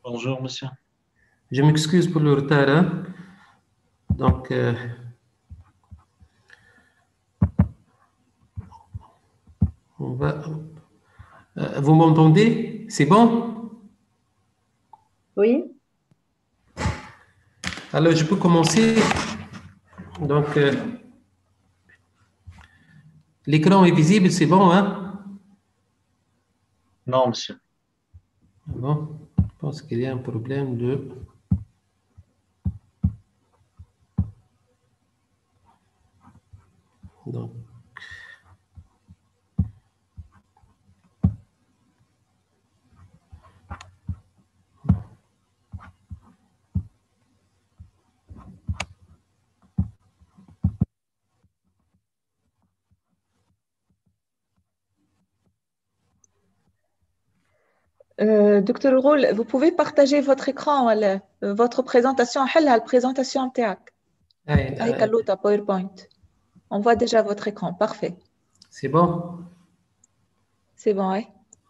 Bonjour, monsieur. Je m'excuse pour le retard, hein. Donc, on va. Vous m'entendez? C'est bon? Oui, Alors, je peux commencer. Donc, l'écran est visible, c'est bon, hein? Non, monsieur. Bon, je pense qu'il y a un problème de. Donc, Docteur Roul, vous pouvez partager votre écran, votre présentation, حلها البريزنtation نتاعك. هيك اللوطة PowerPoint. On voit déjà votre écran, parfait. c'est bon? C'est bon, oui.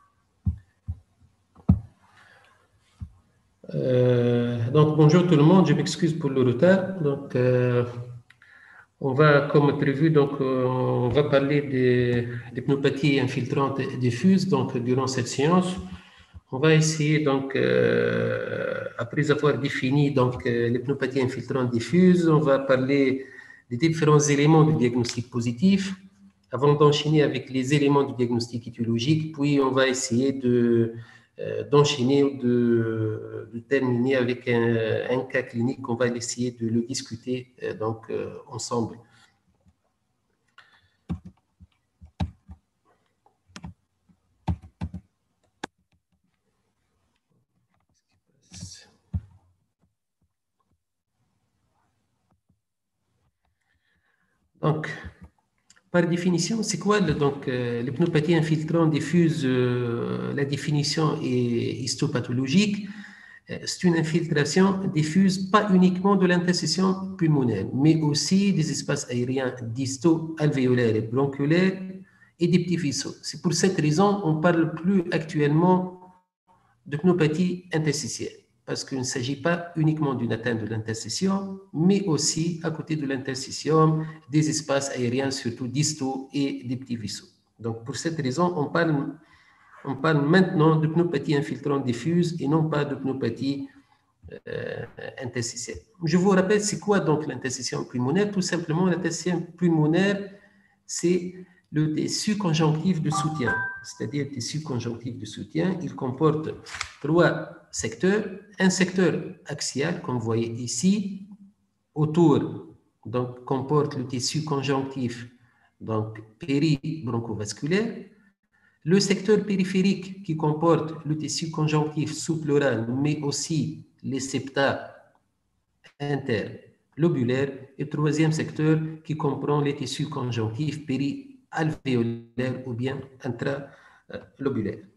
Donc, bonjour tout le monde, je m'excuse pour le retard. Donc, on va, comme prévu, on va parler des pneumopathies infiltrantes diffuses donc, durant cette séance. On va essayer, donc, après avoir défini les pneumopathies infiltrantes diffuses, on va parler des différents éléments du diagnostic positif avant d'enchaîner avec les éléments du diagnostic étiologique, puis on va essayer d'enchaîner ou de terminer avec un cas clinique. On va essayer de le discuter ensemble. Donc, par définition, c'est quoi les pneumopathies infiltrantes diffuses? La définition est histopathologique. C'est une infiltration diffuse pas uniquement de l'interstitium pulmonaire, mais aussi des espaces aériens distaux, alvéolaires et bronchiolaires et des petits vaisseaux. C'est pour cette raison qu'on ne parle plus actuellement de pneumopathie interstitielle, parce qu'il ne s'agit pas uniquement d'une atteinte de l'interstitium, mais aussi, à côté de l'interstitium, des espaces aériens, surtout distaux et des petits vaisseaux. Donc, pour cette raison, on parle maintenant de pneumopathie infiltrante diffuse et non pas de pneumopathie interstitielle. Je vous rappelle, c'est quoi donc l'interstitium pulmonaire? Tout simplement, l'interstitium pulmonaire, c'est le tissu conjonctif de soutien, c'est-à-dire le tissu conjonctif de soutien. Il comporte trois secteurs. Un secteur axial, comme vous voyez ici, autour, donc comporte le tissu conjonctif, donc péribronchovasculaire. Le secteur périphérique qui comporte le tissu conjonctif sous-pleural, mais aussi les septa interlobulaires. Et troisième secteur qui comprend les tissus conjonctifs périalvéolaires ou bien intralobulaires.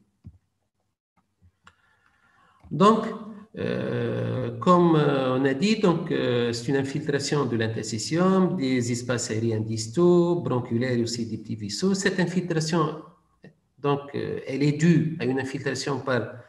Donc, comme on a dit, c'est une infiltration de l'interstitium, des espaces aériens distaux, bronchiolaires et aussi des petits vaisseaux. Cette infiltration, elle est due à une infiltration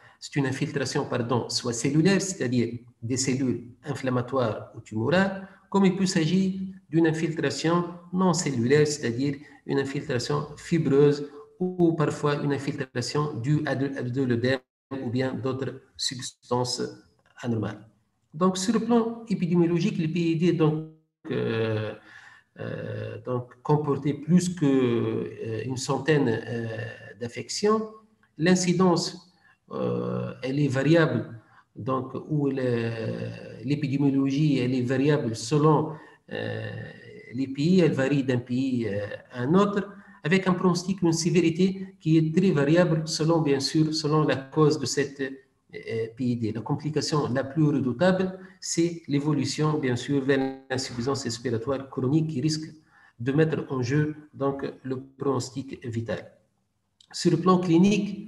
soit cellulaire, c'est-à-dire des cellules inflammatoires ou tumorales, comme il peut s'agir d'une infiltration non cellulaire, c'est-à-dire une infiltration fibreuse ou parfois une infiltration due à de l'œdème ou bien d'autres substances anormales. Donc, sur le plan épidémiologique, le PID comportait plus qu'une centaine d'affections. L'incidence, elle est variable, donc où l'épidémiologie, elle est variable selon les pays, elle varie d'un pays à un autre, avec un pronostic, une sévérité qui est très variable selon, bien sûr, selon la cause de cette PID. La complication la plus redoutable, c'est l'évolution, bien sûr, vers l'insuffisance respiratoire chronique qui risque de mettre en jeu donc, le pronostic vital. Sur le plan clinique,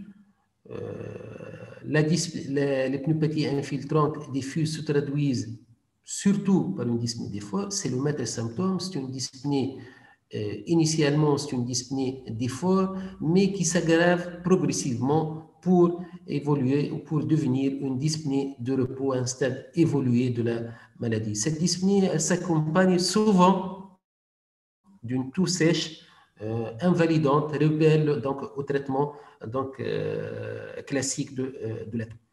les pneumopathies infiltrantes diffuses se traduisent surtout par une dyspnée d'effort. C'est le maître symptôme, c'est une dyspnée. Initialement, c'est une dyspnée d'effort, mais qui s'aggrave progressivement pour évoluer ou pour devenir une dyspnée de repos à un stade évolué de la maladie. Cette dyspnée, elle s'accompagne souvent d'une toux sèche invalidante, rebelle donc, au traitement donc, classique de la toux.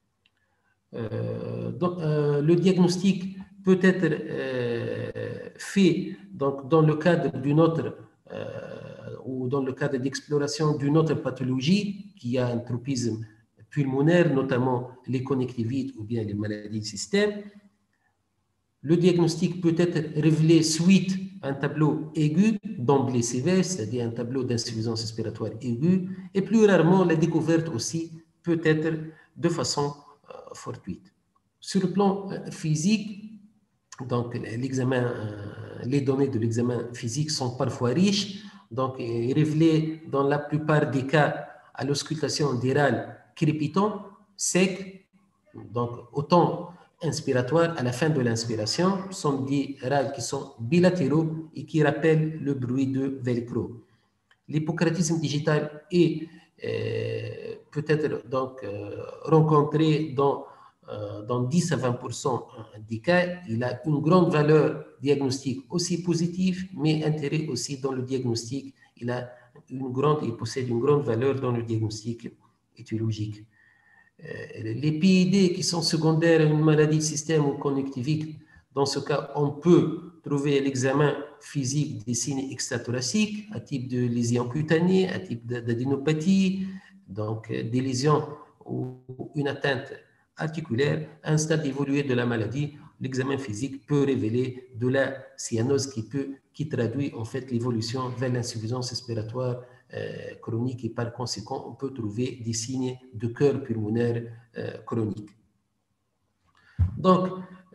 Le diagnostic peut être fait donc, dans le cadre d'une autre ou dans le cadre d'exploration d'une autre pathologie qui a un tropisme pulmonaire, notamment les conjonctivites ou bien les maladies du système. Le diagnostic peut être révélé suite à un tableau aigu d'emblée sévère, c'est-à-dire un tableau d'insuffisance respiratoire aiguë, et plus rarement, la découverte aussi peut être de façon fortuite. Sur le plan physique, donc l'examen, les données de l'examen physique sont parfois riches, donc révélées dans la plupart des cas à l'auscultation virale crépitant, sec, donc autant inspiratoire à la fin de l'inspiration, sont des râles qui sont bilatéraux et qui rappellent le bruit de velcro. L'hypocratisme digital est peut-être donc rencontré dans 10 à 20% des cas. Il a une grande valeur diagnostique aussi positive, mais intérêt aussi dans le diagnostic. Il possède une grande valeur dans le diagnostic étiologique. Les PID qui sont secondaires à une maladie de système ou conjonctivite, dans ce cas, on peut trouver l'examen physique des signes extrathoraciques, à type de lésions cutanées, à type d'adénopathie, donc des lésions ou une atteinte articulaire. À un stade évolué de la maladie, l'examen physique peut révéler de la cyanose qui traduit en fait l'évolution vers l'insuffisance respiratoire chronique, et par conséquent, on peut trouver des signes de cœur pulmonaire chronique. Donc,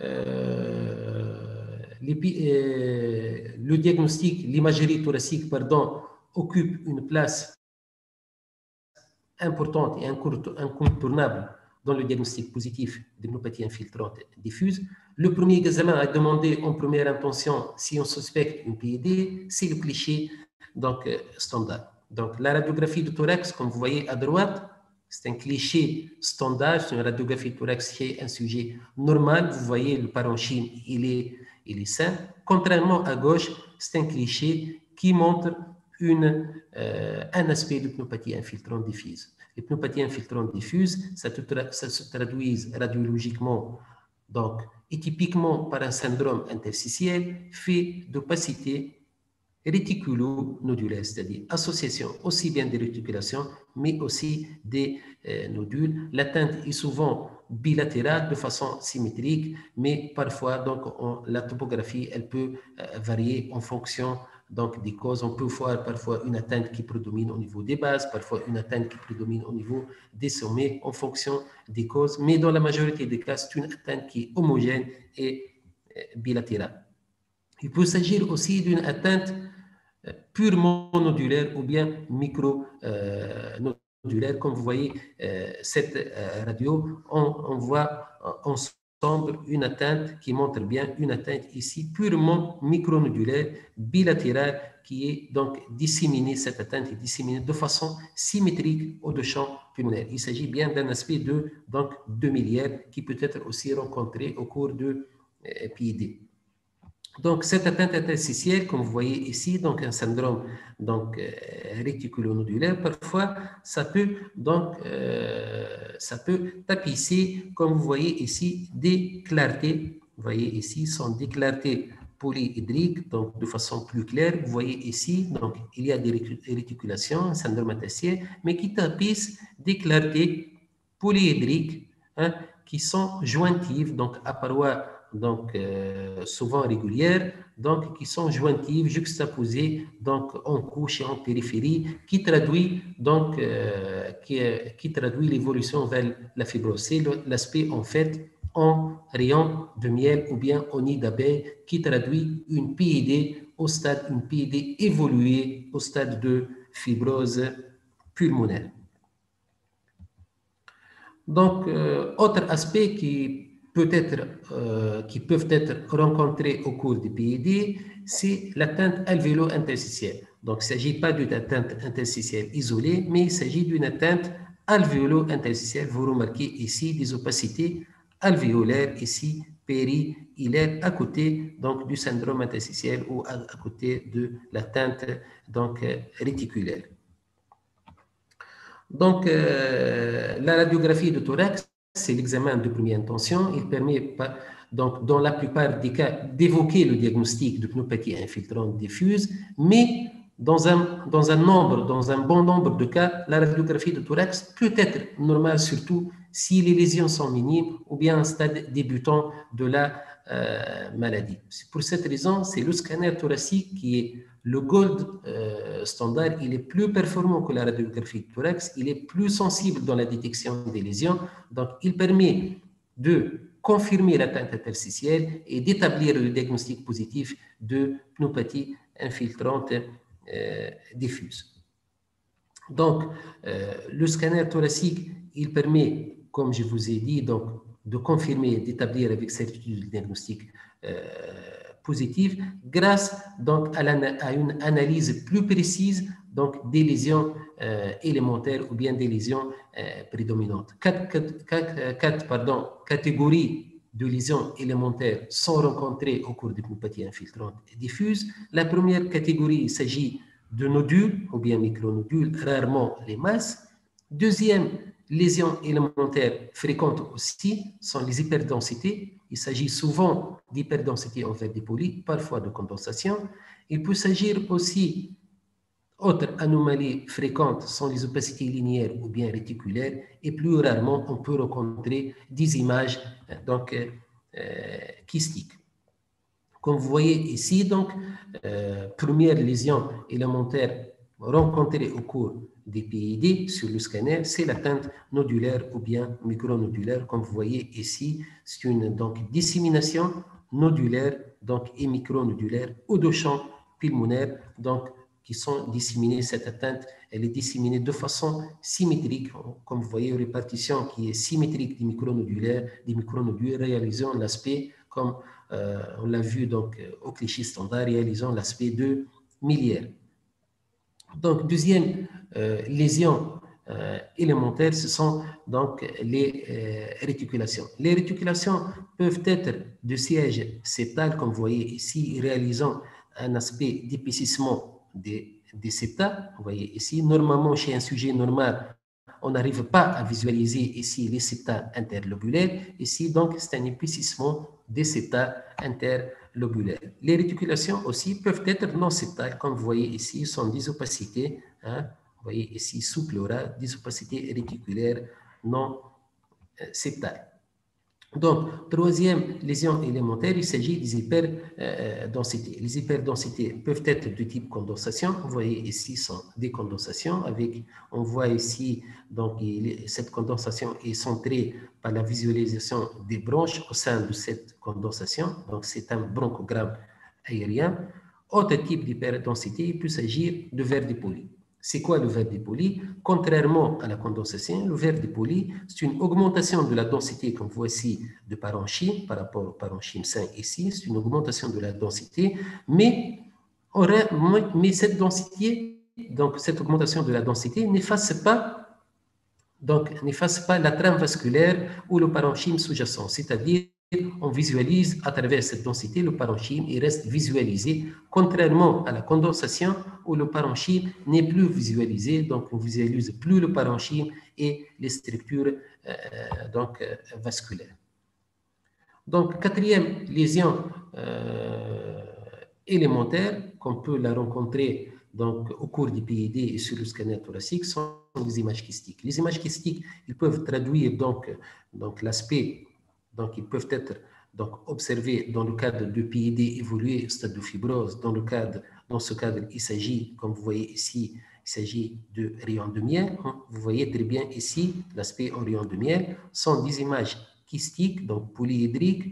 le diagnostic, l'imagerie thoracique, occupe une place importante et incontournable dans le diagnostic positif de pneumopathie infiltrante diffuse. Le premier examen à demander en première intention si on suspecte une PID, c'est le cliché donc, standard. Donc, la radiographie de thorax, comme vous voyez à droite, c'est un cliché standard, c'est une radiographie de thorax chez un sujet normal. Vous voyez, le parenchyme, il est sain. Contrairement à gauche, c'est un cliché qui montre un aspect de pneumopathie infiltrante diffuse. Les pneumopathies infiltrantes diffuses, ça se traduit radiologiquement, donc, et typiquement par un syndrome interstitiel fait d'opacité réticulo-nodulaire, c'est-à-dire association aussi bien des réticulations, mais aussi des nodules. L'atteinte est souvent bilatérale de façon symétrique, mais parfois, donc, la topographie, elle peut varier en fonction donc, des causes. On peut voir parfois une atteinte qui prédomine au niveau des bases, parfois une atteinte qui prédomine au niveau des sommets en fonction des causes, mais dans la majorité des cas, c'est une atteinte qui est homogène et bilatérale. Il peut s'agir aussi d'une atteinte purement nodulaire ou bien micro-nodulaire. Comme vous voyez, cette radio, on voit ensemble une atteinte qui montre bien une atteinte ici purement micronodulaire, bilatérale, qui est donc disséminée, cette atteinte est disséminée de façon symétrique au champ pulmonaire. Il s'agit bien d'un aspect de miliaire qui peut être aussi rencontré au cours de PID. Donc, cette atteinte interstitielle, comme vous voyez ici, donc un syndrome donc, réticulonodulaire, parfois, ça peut tapisser, comme vous voyez ici, des clartés. Vous voyez ici, sont des clartés polyhydriques, donc de façon plus claire. Vous voyez ici, donc, il y a des réticulations, un syndrome interstitiel, mais qui tapissent des clartés polyhydriques qui sont jointives, donc à parois donc souvent régulières, donc qui sont jointives, juxtaposées donc en couche et en périphérie, qui traduit donc qui traduit l'évolution vers la fibrose. C'est l'aspect en fait en rayon de miel ou bien en nid d'abeille qui traduit une PID une PID évoluée au stade de fibrose pulmonaire. Donc, autre aspect qui peuvent être rencontrés au cours du PID, c'est l'atteinte alvéolo-interstitielle. Donc, il ne s'agit pas d'une atteinte interstitielle isolée, mais il s'agit d'une atteinte Alvéolo-interstitielle, vous remarquez ici des opacités alvéolaires, ici péri-hilaire, à côté donc, du syndrome interstitiel ou à côté de l'atteinte réticulaire. Donc, la radiographie de thorax, c'est l'examen de première intention. Il permet, donc, dans la plupart des cas, d'évoquer le diagnostic de pneumopathie infiltrante diffuse, mais dans un bon nombre de cas, la radiographie de thorax peut être normale, surtout si les lésions sont minimes ou bien un stade débutant de la maladie. Pour cette raison, c'est le scanner thoracique qui est le gold standard. Il est plus performant que la radiographie de thorax, il est plus sensible dans la détection des lésions, donc il permet de confirmer l'atteinte interstitielle et d'établir le diagnostic positif de pneumopathie infiltrante diffuse. Donc, le scanner thoracique, il permet, comme je vous ai dit, donc, de confirmer, d'établir avec certitude le diagnostic positif grâce donc, à une analyse plus précise donc, des lésions élémentaires ou bien des lésions prédominantes. Quatre catégories de lésions élémentaires sont rencontrées au cours de pneumopathie infiltrante diffuse. La première catégorie, il s'agit de nodules ou bien micronodules, rarement les masses. Deuxième lésions élémentaires fréquentes aussi sont les hyperdensités. Il s'agit souvent d'hyperdensité en verre dépoli, parfois de condensation. Il peut s'agir aussi, autres anomalies fréquentes sont les opacités linéaires ou bien réticulaires, et plus rarement, on peut rencontrer des images kystiques. Comme vous voyez ici, donc, première lésion élémentaire rencontrée au cours des PID sur le scanner, c'est l'atteinte nodulaire ou bien micronodulaire. Comme vous voyez ici, c'est une dissémination nodulaire et micronodulaire ou de champs pulmonaires qui sont disséminés. Cette atteinte, elle est disséminée de façon symétrique. Comme vous voyez, une répartition qui est symétrique des micronodules réalisant l'aspect comme on l'a vu au cliché standard, réalisant l'aspect de miliaire. Donc, deuxième lésion élémentaire, ce sont donc les réticulations. Les réticulations peuvent être de siège septal, comme vous voyez ici, réalisant un aspect d'épaississement des septa. Vous voyez ici, normalement, chez un sujet normal, on n'arrive pas à visualiser ici les septa interlobulaires. Ici, donc, c'est un épaississement des septa interlobulaires. Les réticulations aussi peuvent être non septales, comme vous voyez ici, sont des opacités. Vous voyez ici, sous pleura, des opacités réticulaires non septales. Donc, troisième lésion élémentaire, il s'agit des hyperdensités. Les hyperdensités peuvent être de type condensation. Vous voyez ici, sont des condensations. On voit ici, donc, cette condensation est centrée par la visualisation des bronches au sein de cette condensation. Donc, c'est un bronchogramme aérien. Autre type d'hyperdensité, il peut s'agir de verre dépoli. C'est quoi le verre dépoli? Contrairement à la condensation, le verre dépoli, c'est une augmentation de la densité, comme voici, de parenchyme par rapport au parenchyme sain ici. C'est une augmentation de la densité, mais cette densité, donc cette augmentation de la densité n'efface pas la trame vasculaire ou le parenchyme sous-jacent, c'est-à-dire on visualise à travers cette densité le parenchyme, il reste visualisé, contrairement à la condensation où le parenchyme n'est plus visualisé, donc on ne visualise plus le parenchyme et les structures vasculaires. Donc, quatrième lésion élémentaire, qu'on peut la rencontrer au cours du PID et sur le scanner thoracique, sont les images kystiques. Les images kystiques, ils peuvent traduire l'aspect. Donc, ils peuvent être observés dans le cadre de PID évolué au stade de fibrose. Dans ce cadre, il s'agit, comme vous voyez ici, il s'agit de rayons de miel. Vous voyez très bien ici, l'aspect en rayons de miel sont des images kystiques, donc polyhydriques,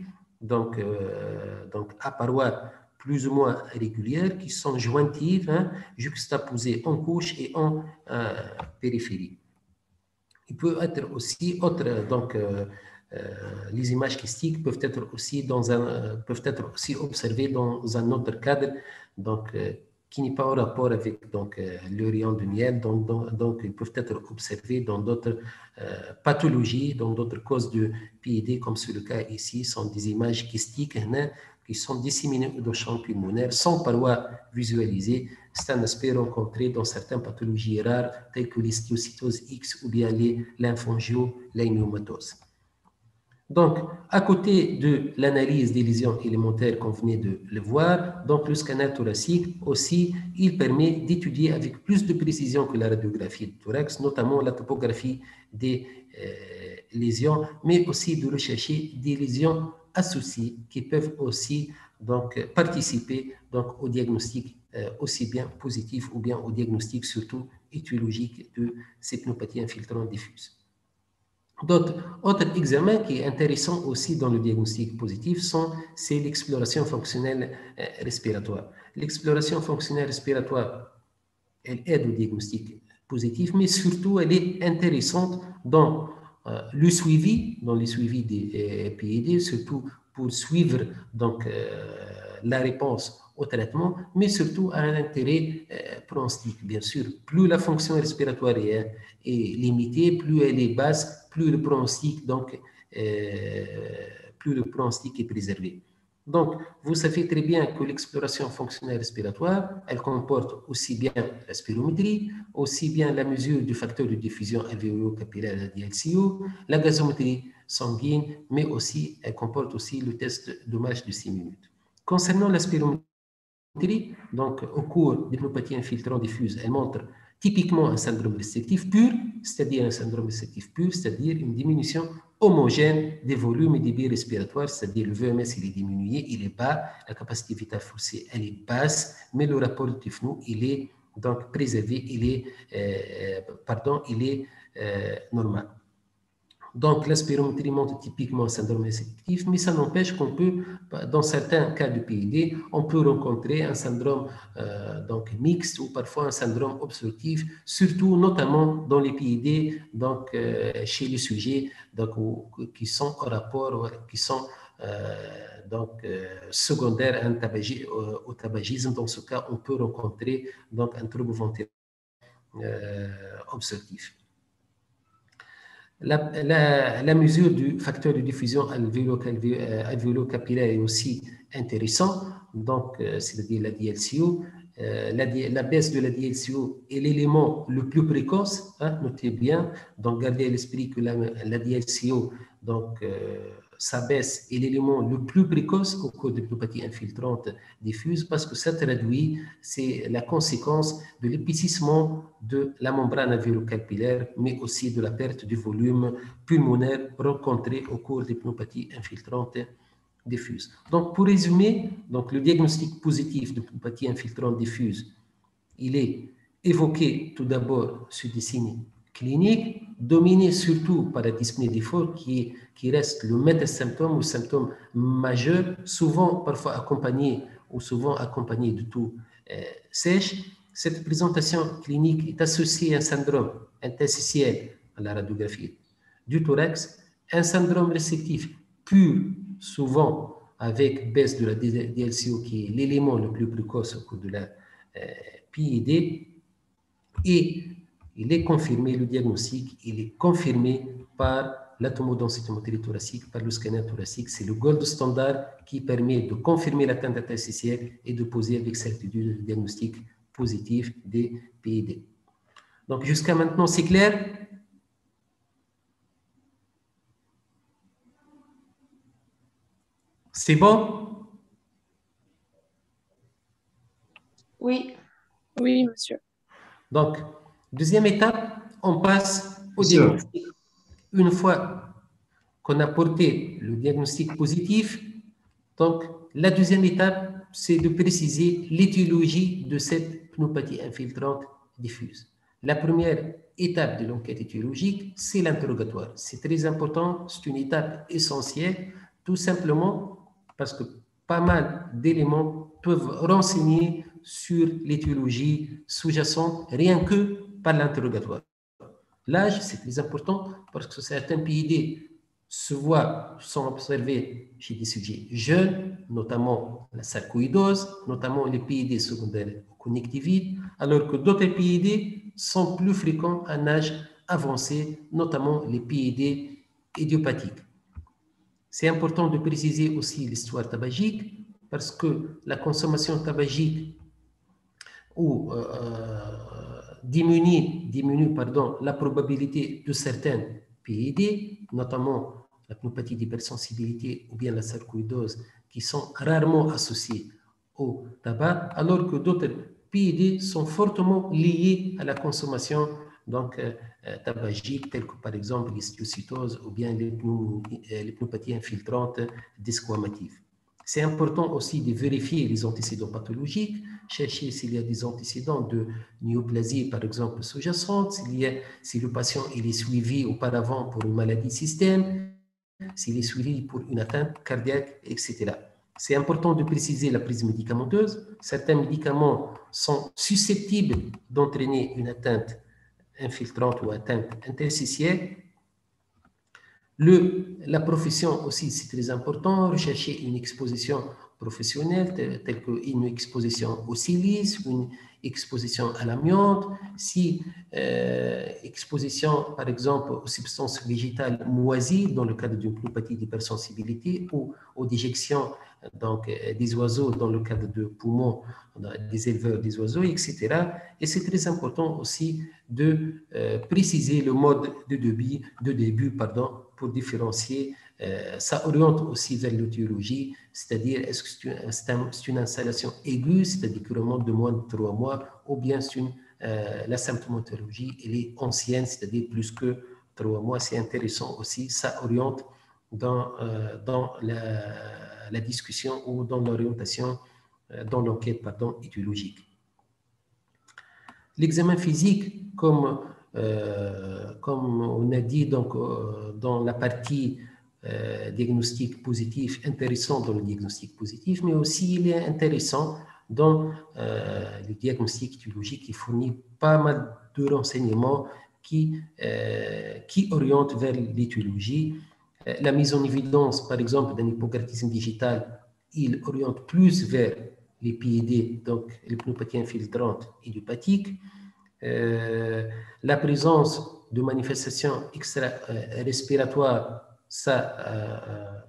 à parois plus ou moins régulières, qui sont jointives, juxtaposées en couche et en périphérie. Il peut être aussi les images kystiques peuvent être aussi observées dans un autre cadre, qui n'est pas en rapport avec le rayon de miel, donc ils peuvent être observés dans d'autres pathologies, dans d'autres causes de PID, comme c'est le cas ici, sont des images kystiques qui sont disséminées dans le champ pulmonaire sans parois visualisées. C'est un aspect rencontré dans certaines pathologies rares, telles que l'histiocytose X ou bien les lymphangiolinomatoses. Donc, à côté de l'analyse des lésions élémentaires qu'on venait de le voir, donc le scanner thoracique aussi, il permet d'étudier avec plus de précision que la radiographie du thorax, notamment la topographie des lésions, mais aussi de rechercher des lésions associées qui peuvent aussi participer au diagnostic aussi bien positif ou bien au diagnostic surtout étiologique de ces pneumopathies infiltrantes diffuses. D'autres autres examens qui est intéressant aussi dans le diagnostic positif c'est l'exploration fonctionnelle respiratoire. L'exploration fonctionnelle respiratoire, elle aide au diagnostic positif, mais surtout elle est intéressante dans le suivi, dans les suivis des PID, surtout pour suivre la réponse au traitement, mais surtout à un intérêt pronostic, bien sûr. Plus la fonction respiratoire est limitée, plus elle est basse, plus le pronostic, plus le pronostic est préservé. Donc, vous savez très bien que l'exploration fonctionnelle respiratoire, elle comporte aussi bien la spirométrie, aussi bien la mesure du facteur de diffusion alvéolo-capillaire, la DLCO, la gazométrie sanguine, mais aussi, elle comporte aussi le test de marche de 6 minutes. Concernant la spirométrie, donc au cours des pneumopathies infiltrantes diffuses, elle montre typiquement un syndrome restrictif pur, c'est-à-dire un syndrome restrictif pur, c'est-à-dire une diminution homogène des volumes et des billes respiratoires, c'est-à-dire le VMS il est diminué, il est bas, la capacité vitale forcée elle est basse, mais le rapport de Tufno il est donc préservé, il est normal. Donc, la spirométrie montre typiquement un syndrome restrictif, mais ça n'empêche qu'on peut, dans certains cas de PID, on peut rencontrer un syndrome mixte ou parfois un syndrome obstructif, surtout notamment dans les PID, chez les sujets qui sont en rapport, qui sont secondaires au tabagisme. Dans ce cas, on peut rencontrer un trouble ventral obstructif. La mesure du facteur de diffusion alvéolo-capillaire est aussi intéressante, c'est-à-dire la DLCO. La baisse de la DLCO est l'élément le plus précoce, notez bien, donc gardez à l'esprit que la DLCO, sa baisse est l'élément le plus précoce au cours de pneumopathie infiltrante diffuse parce que ça traduit, c'est la conséquence de l'épaississement de la membrane alvéolo-capillaire, mais aussi de la perte du volume pulmonaire rencontrée au cours des pneumopathies infiltrantes diffuses. Donc, pour résumer, le diagnostic positif de pneumopathie infiltrante diffuse, il est évoqué tout d'abord sur des signes cliniques, dominé surtout par la dyspnée d'effort qui reste le maître symptôme ou symptôme majeur, souvent parfois accompagné de toux sèche. Cette présentation clinique est associée à un syndrome interstitiel à la radiographie du thorax, un syndrome réstrictif pur, souvent avec baisse de la DLCO qui est l'élément le plus précoce au cours de la PID, et il est confirmé, le diagnostic, il est confirmé par la tomodensitométrie thoracique, par le scanner thoracique. C'est le gold standard qui permet de confirmer l'atteinte interstitielle et de poser avec certitude le diagnostic positif des PID. Donc, jusqu'à maintenant, c'est clair? C'est bon? Oui. Oui, monsieur. Donc, deuxième étape, on passe au diagnostic. Une fois qu'on a porté le diagnostic positif, donc la deuxième étape, c'est de préciser l'étiologie de cette pneumopathie infiltrante diffuse. La première étape de l'enquête étiologique, c'est l'interrogatoire. C'est très important, c'est une étape essentielle, tout simplement parce que pas mal d'éléments peuvent renseigner sur l'étiologie sous-jacente rien que par l'interrogatoire. L'âge, c'est très important parce que certains PID sont observés chez des sujets jeunes, notamment la sarcoïdose, notamment les PID secondaires au connectivite, alors que d'autres PID sont plus fréquents à un âge avancé, notamment les PID idiopathiques. C'est important de préciser aussi l'histoire tabagique, parce que la consommation tabagique diminue la probabilité de certains PID, notamment la pneumopathie d'hypersensibilité ou bien la sarcoïdose, qui sont rarement associés au tabac, alors que d'autres PID sont fortement liés à la consommation tabagique, telles que par exemple l'histiocytose ou bien les pneumopathies infiltrantes desquamatives. C'est important aussi de vérifier les antécédents pathologiques, chercher s'il y a des antécédents de néoplasie, par exemple, sous-jacente, si le patient il est suivi auparavant pour une maladie système, s'il est suivi pour une atteinte cardiaque, etc. C'est important de préciser la prise médicamenteuse. Certains médicaments sont susceptibles d'entraîner une atteinte infiltrante ou atteinte interstitielle. La profession aussi, c'est très important. Rechercher une exposition professionnelle telle qu'une exposition au silice, une exposition à l'amiante, si exposition par exemple aux substances végétales moisies dans le cadre d'une pneumopathie d'hypersensibilité ou aux déjections des oiseaux dans le cadre de poumons des éleveurs des oiseaux, etc. Et c'est très important aussi de préciser le mode de début pour différencier. Ça oriente aussi vers l'étiologie, c'est-à-dire est-ce que c'est une installation aiguë, c'est-à-dire qui remonte de moins de 3 mois, ou bien la symptomatologie elle est ancienne, c'est-à-dire plus que 3 mois. C'est intéressant aussi, ça oriente dans la discussion ou dans l'orientation, dans l'enquête étiologique. L'examen physique, comme on a dit dans la partie diagnostic positif, intéressant dans le diagnostic positif, mais aussi il est intéressant dans le diagnostic étiologique qui fournit pas mal de renseignements qui orientent vers l'étiologie. La mise en évidence, par exemple, d'un hypocardisme digital, il oriente plus vers les PID, donc les pneumopathies infiltrantes idiopathiques. La présence de manifestations extra-respiratoires, ça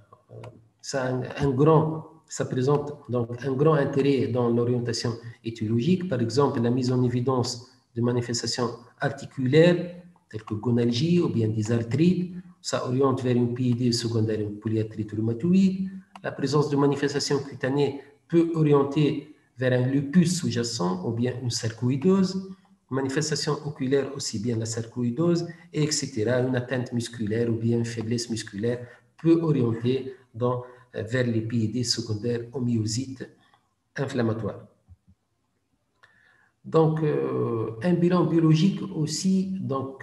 présente donc un grand intérêt dans l'orientation étiologique. Par exemple, la mise en évidence de manifestations articulaires, telles que gonalgie ou bien des arthrites, ça oriente vers une PID secondaire, une polyarthrite rhumatoïde. La présence de manifestations cutanées peut orienter vers un lupus sous-jacent ou bien une sarcoïdose. Manifestation oculaire aussi bien la sarcoïdose, etc. Une atteinte musculaire ou bien une faiblesse musculaire peut orienter vers les PID secondaires aux myosites inflammatoires. Donc, un bilan biologique aussi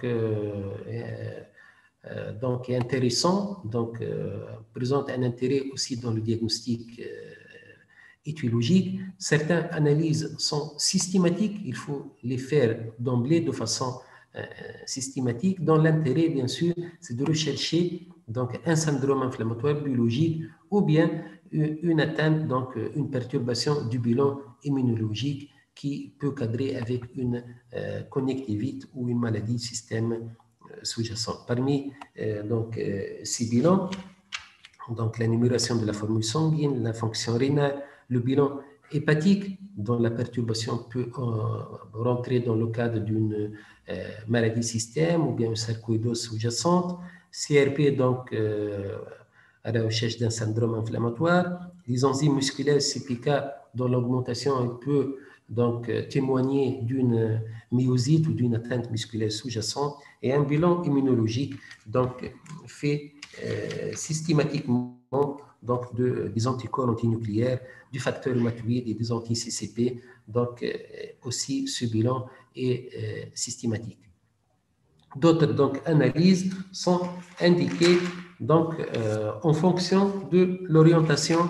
est intéressant, présente un intérêt aussi dans le diagnostic étiologique. Certaines analyses sont systématiques, il faut les faire d'emblée de façon systématique. Dans l'intérêt, bien sûr, c'est de rechercher un syndrome inflammatoire biologique ou bien une atteinte, une perturbation du bilan immunologique qui peut cadrer avec une connectivite ou une maladie du système sous-jacent. Parmi ces bilans, la numération de la formule sanguine, la fonction rénale, le bilan hépatique, dont la perturbation peut rentrer dans le cadre d'une maladie système ou bien une sarcoïdose sous-jacente, CRP, à la recherche d'un syndrome inflammatoire, les enzymes musculaires CPK, dont l'augmentation peut témoigner d'une myosite ou d'une atteinte musculaire sous-jacente, et un bilan immunologique fait systématiquement des anticorps antinucléaires, du facteur rhumatoïde et des anti-CCP. Aussi, ce bilan est systématique. D'autres analyses sont indiquées en fonction de l'orientation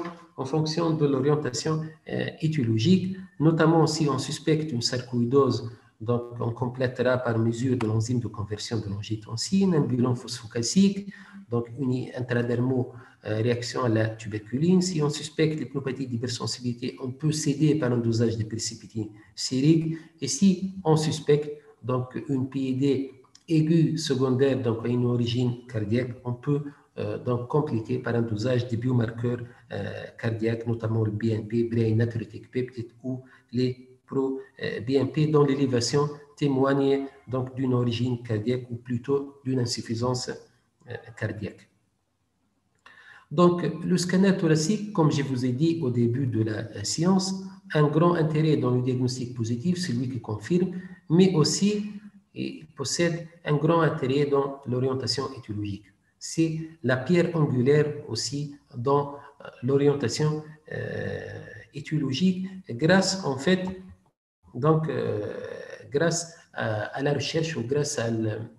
étiologique, notamment si on suspecte une sarcoïdose. On complétera par mesure de l'enzyme de conversion de l'angiotensine, un bilan phosphocalcique. donc uni-intradermaux, réaction à la tuberculine. Si on suspecte l'hypnopathie d'hypersensibilité, on peut céder par un dosage de précipitine sérique. Et si on suspecte donc une PID aiguë secondaire, donc à une origine cardiaque, on peut donc compliquer par un dosage des biomarqueurs cardiaques, notamment le BNP, Brain Natriuretic Peptide, ou les pro-BNP, dont l'élévation témoigne donc d'une origine cardiaque ou plutôt d'une insuffisance cardiaque. Donc, le scanner thoracique, comme je vous ai dit au début de la science, un grand intérêt dans le diagnostic positif, celui qui confirme, mais aussi il possède un grand intérêt dans l'orientation étiologique. C'est la pierre angulaire aussi dans l'orientation étiologique, grâce en fait, donc grâce à la recherche ou grâce à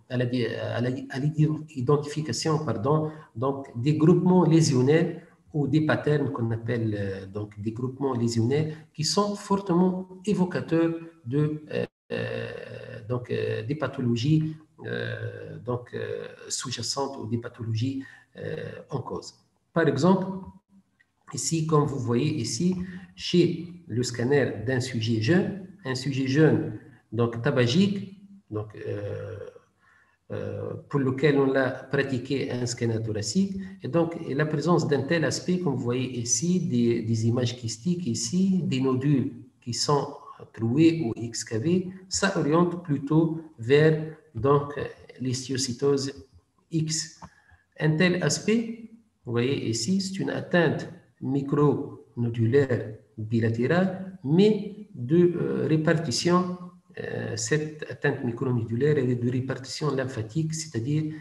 l'identification donc, des groupements lésionnels ou des patterns qu'on appelle donc, des groupements lésionnels qui sont fortement évocateurs de, des pathologies sous-jacentes ou des pathologies en cause. Par exemple, ici, comme vous voyez ici, chez le scanner d'un sujet jeune, donc tabagique, donc, pour lequel on a pratiqué un scanner thoracique, et donc la présence d'un tel aspect, comme vous voyez ici, des images kystiques ici, des nodules qui sont troués ou excavés, ça oriente plutôt vers donc l'histiocytose X. Un tel aspect, vous voyez ici, c'est une atteinte micronodulaire bilatérale, mais de répartition. Cette atteinte micronodulaire elle est de répartition lymphatique, c'est-à-dire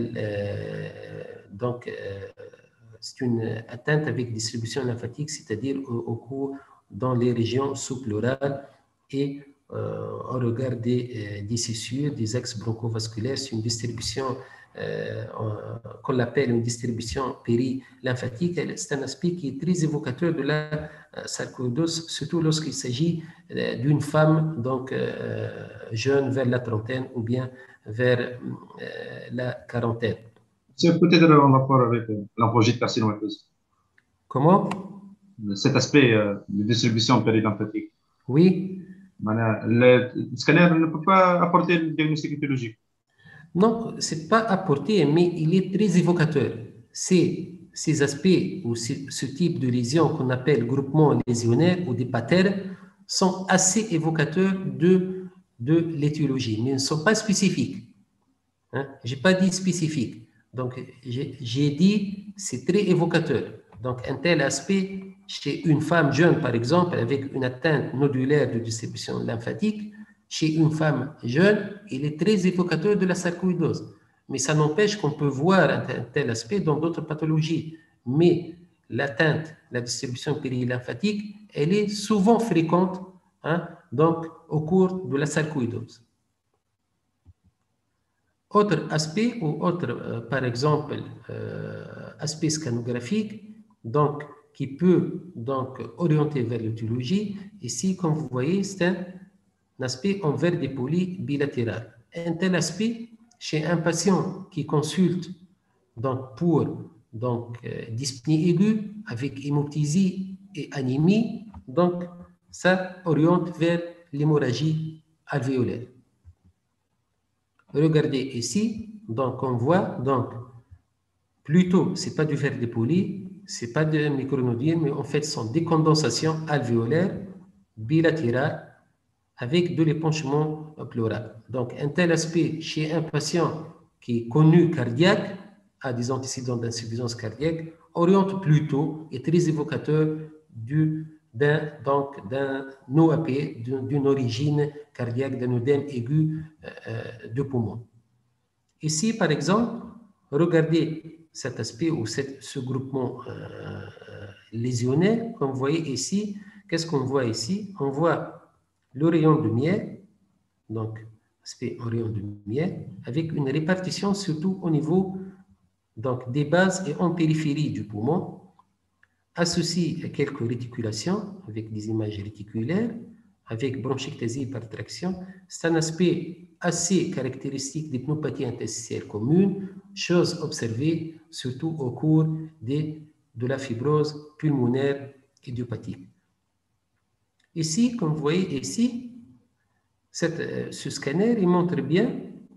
c'est une atteinte avec distribution lymphatique, c'est-à-dire au cours dans les régions sous-pleurales et au regard des cissures, des axes bronchovasculaires. C'est une distribution qu'on appelle une distribution périlymphatique. C'est un aspect qui est très évocateur de la sarcoïdose, surtout lorsqu'il s'agit d'une femme donc, jeune vers la trentaine ou bien vers la quarantaine. C'est peut-être en rapport avec l'oncogène carcinomateuse. Comment? Cet aspect de distribution périlymphatique. Oui. Le scanner ne peut pas apporter le diagnostic étiologique. Non, ce n'est pas apporté, mais il est très évocateur. Ces aspects ou ce type de lésions qu'on appelle groupement lésionnaire ou des patterns sont assez évocateurs de l'étiologie, mais ne sont pas spécifiques. Hein? Je n'ai pas dit spécifique. Donc, j'ai dit c'est très évocateur. Donc, un tel aspect chez une femme jeune, par exemple, avec une atteinte nodulaire de distribution lymphatique, chez une femme jeune, il est très évocateur de la sarcoïdose. Mais ça n'empêche qu'on peut voir un tel aspect dans d'autres pathologies. Mais l'atteinte, la distribution périlymphatique, elle est souvent fréquente donc, au cours de la sarcoïdose. Autre aspect ou autre, par exemple, aspect scanographique, donc, qui peut donc orienter vers l'étiologie. Ici, comme vous voyez, c'est un aspect envers des polis bilatéral. Un tel aspect, chez un patient qui consulte donc, pour dyspnée aiguë avec hémoptysie et anémie, donc ça oriente vers l'hémorragie alvéolaire. Regardez ici, donc on voit, donc, plutôt, ce n'est pas du verre dépoli, ce n'est pas de micronodule, mais en fait, ce sont des condensations alvéolaires bilatérales avec de l'épanchement pleural. Donc, un tel aspect chez un patient qui est connu cardiaque, a des antécédents d'insuffisance cardiaque, oriente plutôt, est très évocateur d'un OAP, d'une origine cardiaque, d'un œdème aigu de poumon. Ici, par exemple, regardez cet aspect ou ce groupement lésionnaire, comme vous voyez ici. Qu'est-ce qu'on voit ici? On voit le rayon de miel, donc aspect rayon de miel, avec une répartition surtout au niveau donc, des bases et en périphérie du poumon, associé à quelques réticulations avec des images réticulaires, avec bronchectasie par traction. C'est un aspect assez caractéristique des pneumopathies interstitielles communes, chose observée surtout au cours de la fibrose pulmonaire idiopathique. Ici, comme vous voyez ici, ce scanner, il montre bien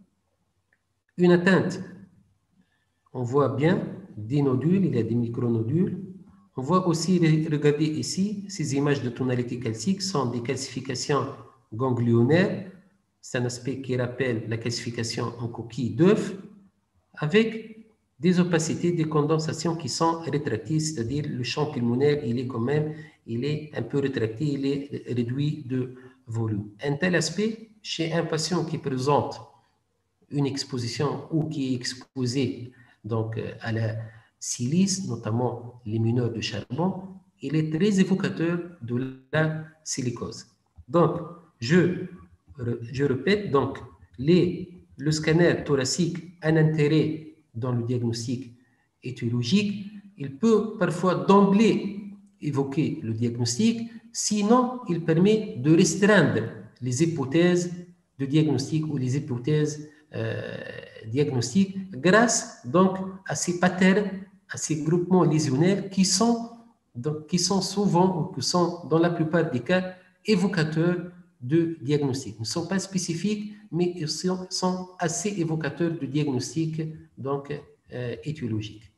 une atteinte. On voit bien des nodules, il y a des micronodules. On voit aussi, regardez ici, ces images de tonalité calcique sont des calcifications ganglionnaires. C'est un aspect qui rappelle la calcification en coquille d'œuf, avec des opacités, des condensations qui sont rétractées, c'est-à-dire le champ pulmonaire, il est quand même, il est un peu rétracté, il est réduit de volume. Un tel aspect, chez un patient qui présente une exposition ou qui est exposé donc, à la silice, notamment les mineurs de charbon, il est très évocateur de la silicose. Donc, je répète, donc, le scanner thoracique a un intérêt dans le diagnostic étiologique. Il peut parfois d'emblée évoquer le diagnostic, sinon il permet de restreindre les hypothèses de diagnostic ou les hypothèses diagnostiques grâce donc à ces patterns, à ces groupements lésionnaires qui sont souvent ou qui sont dans la plupart des cas évocateurs de diagnostic. Ils ne sont pas spécifiques, mais ils sont assez évocateurs de diagnostic donc, étiologique.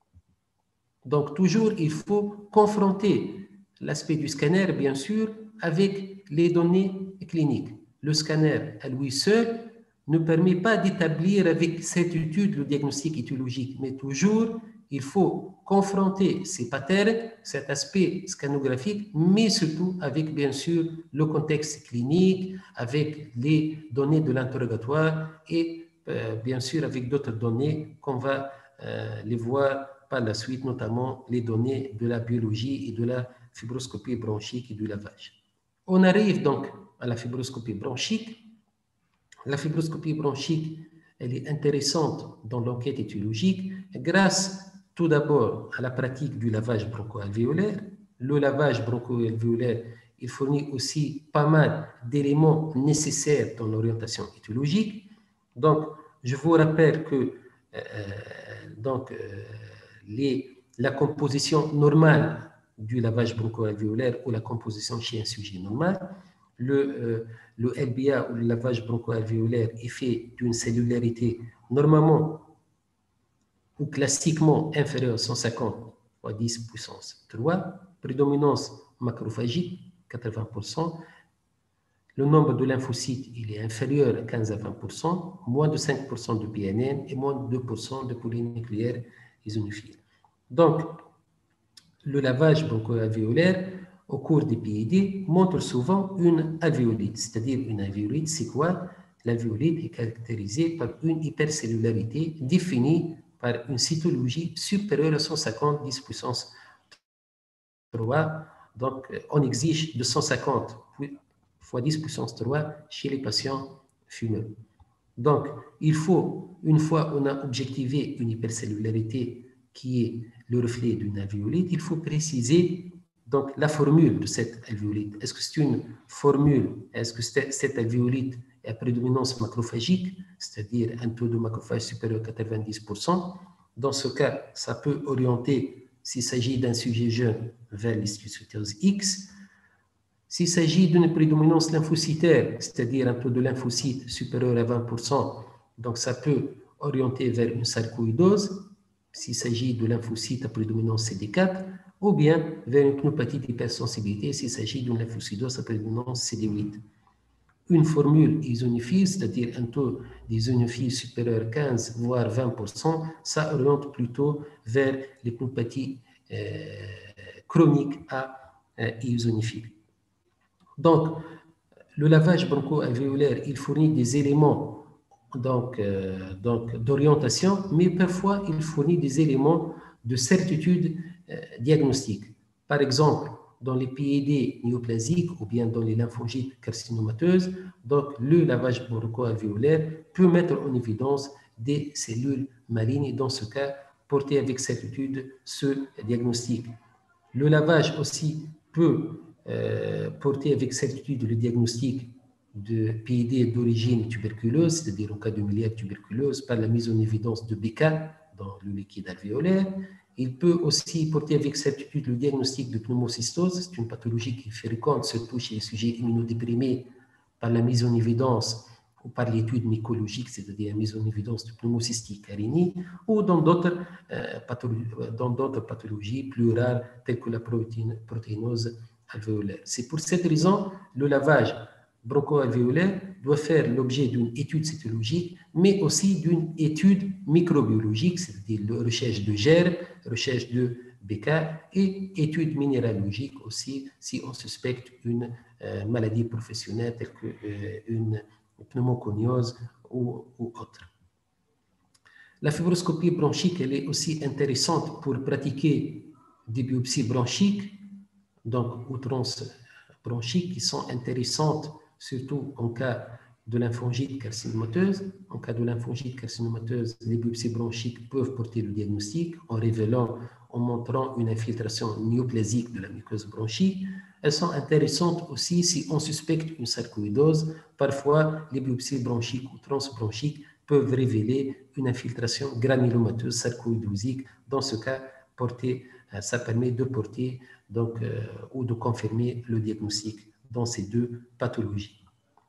Donc, toujours, il faut confronter l'aspect du scanner, bien sûr, avec les données cliniques. Le scanner, à lui seul, ne permet pas d'établir avec certitude le diagnostic étiologique, mais toujours, il faut confronter ces patterns, cet aspect scanographique, mais surtout avec, bien sûr, le contexte clinique, avec les données de l'interrogatoire et, bien sûr, avec d'autres données qu'on va les voir par la suite, notamment les données de la biologie et de la fibroscopie bronchique et du lavage. On arrive donc à la fibroscopie bronchique. La fibroscopie bronchique, elle est intéressante dans l'enquête étiologique grâce tout d'abord à la pratique du lavage broncho-alvéolaire. Le lavage broncho-alvéolaire, il fournit aussi pas mal d'éléments nécessaires dans l'orientation étiologique. Donc, je vous rappelle que la composition normale du lavage broncho-alvéolaire ou la composition chez un sujet normal, le LBA ou le lavage broncho-alvéolaire est fait d'une cellularité normalement ou classiquement inférieure à 150 fois 10 puissance 3, prédominance macrophagique 80%, le nombre de lymphocytes il est inférieur à 15 à 20%, moins de 5% de PNN et moins de 2% de polynucléaires isonophiles. Donc, le lavage broncho-alvéolaire au cours des PID montre souvent une alvéolite, c'est-à-dire une alvéolite, c'est quoi? L'alvéolite est caractérisée par une hypercellularité définie par une cytologie supérieure à 150 10 puissance 3. Donc, on exige de 150 fois 10 puissance 3 chez les patients fumeurs. Donc, il faut, une fois on a objectivé une hypercellularité qui est le reflet d'une alvéolite, il faut préciser donc la formule de cette alvéolite. Est-ce que c'est une formule, est-ce que cette alvéolite est à prédominance macrophagique, c'est-à-dire un taux de macrophage supérieur à 90%? Dans ce cas, ça peut orienter, s'il s'agit d'un sujet jeune, vers l'histiocytose X. S'il s'agit d'une prédominance lymphocytaire, c'est-à-dire un taux de lymphocytes supérieur à 20%, donc ça peut orienter vers une sarcoïdose, s'il s'agit de lymphocytes à prédominance CD4, ou bien vers une pneumopathie d'hypersensibilité, s'il s'agit d'une lymphocytose à prédominance CD8. Une formule isonophile, c'est-à-dire un taux d'isonophile supérieur à 15 voire 20%, ça oriente plutôt vers les pneumopathies chroniques à isonophiles. Donc, le lavage broncho-alvéolaire, il fournit des éléments d'orientation, mais parfois il fournit des éléments de certitude diagnostique. Par exemple, dans les PID néoplasiques ou bien dans les lymphangites carcinomateuses, donc le lavage broncho-alvéolaire peut mettre en évidence des cellules malignes et dans ce cas, porter avec certitude ce diagnostic. Le lavage aussi peut porter avec certitude le diagnostic de PID d'origine tuberculeuse, c'est-à-dire en cas de miliaire tuberculeuse, par la mise en évidence de BK dans le liquide alvéolaire. Il peut aussi porter avec certitude le diagnostic de pneumocystose, c'est une pathologie qui est fréquente, surtout chez les sujets immunodéprimés, par la mise en évidence ou par l'étude mycologique, c'est-à-dire la mise en évidence de pneumocystique carinée, ou dans d'autres pathologies plus rares, telles que la protéinose alvéolaire. C'est pour cette raison le lavage broncho-alvéolaire doit faire l'objet d'une étude cytologique, mais aussi d'une étude microbiologique, c'est-à-dire la recherche de germes, recherche de BK et étude minéralogique aussi si on suspecte une maladie professionnelle telle qu'une pneumoconiose ou autre. La fibroscopie bronchique, elle est aussi intéressante pour pratiquer des biopsies bronchiques, donc outrances bronchiques qui sont intéressantes surtout en cas de lymphangite carcinomateuse. En cas de lymphangite carcinomateuse, les biopsies bronchiques peuvent porter le diagnostic en révélant, en montrant une infiltration néoplasique de la muqueuse bronchique. Elles sont intéressantes aussi si on suspecte une sarcoïdose. Parfois, les biopsies bronchiques ou transbronchiques peuvent révéler une infiltration granulomateuse sarcoïdosique. Dans ce cas, ça permet de porter ou de confirmer le diagnostic dans ces deux pathologies.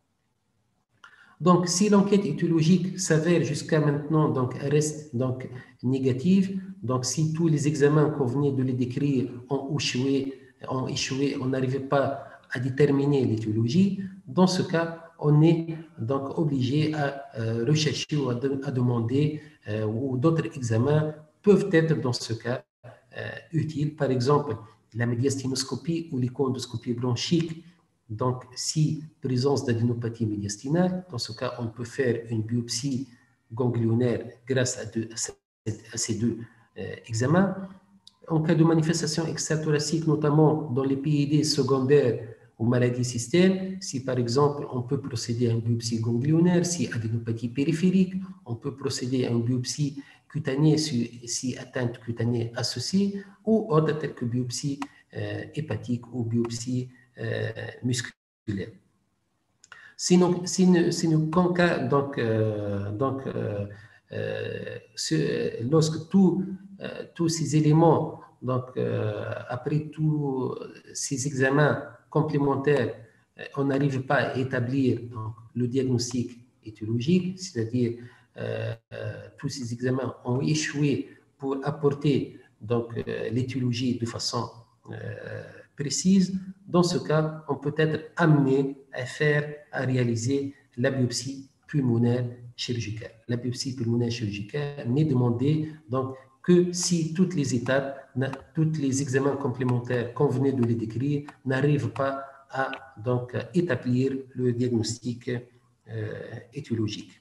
Donc, si l'enquête étiologique s'avère jusqu'à maintenant, reste négative, donc si tous les examens qu'on venait de les décrire ont échoué, on n'arrivait pas à déterminer l'étiologie, dans ce cas, on est donc obligé à rechercher ou à demander, ou d'autres examens peuvent être dans ce cas utiles. Par exemple, la médiastinoscopie ou l'échoendoscopie bronchique. Donc, si présence d'adénopathie médiastinale, dans ce cas, on peut faire une biopsie ganglionnaire grâce à ces deux examens. En cas de manifestation extrathoracique, notamment dans les PID secondaires aux maladies système, si par exemple on peut procéder à une biopsie ganglionnaire, si adénopathie périphérique, on peut procéder à une biopsie cutanée si atteinte cutanée associée, ou autre telle que biopsie hépatique ou biopsie musculaire. Sinon, lorsque tous ces éléments, après tous ces examens complémentaires, on n'arrive pas à établir le diagnostic étiologique, c'est-à-dire tous ces examens ont échoué pour apporter l'étiologie de façon précise. Dans ce cas, on peut être amené à réaliser la biopsie pulmonaire chirurgicale. La biopsie pulmonaire chirurgicale n'est demandée que si toutes les étapes, tous les examens complémentaires qu'on venait de les décrire n'arrivent pas à établir le diagnostic étiologique.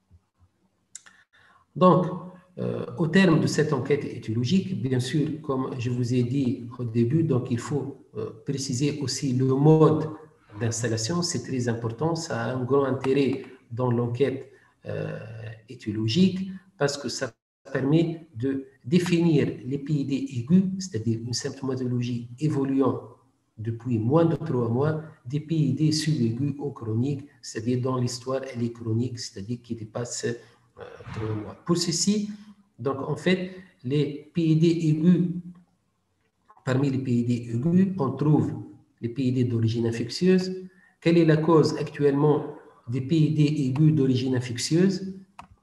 Donc, au terme de cette enquête étiologique, bien sûr, comme je vous ai dit au début, il faut préciser aussi le mode d'installation. C'est très important, ça a un grand intérêt dans l'enquête étiologique parce que ça permet de définir les PID aigus, c'est-à-dire une symptomatologie évoluant depuis moins de 3 mois, des PID sub-aigus ou chroniques, c'est-à-dire dans l'histoire, elle est chronique, c'est-à-dire qui dépasse 3 mois. Pour ceci, en fait, les PID aigus, parmi les PID aigus, on trouve les PID d'origine infectieuse. Quelle est la cause actuellement des PID aigus d'origine infectieuse?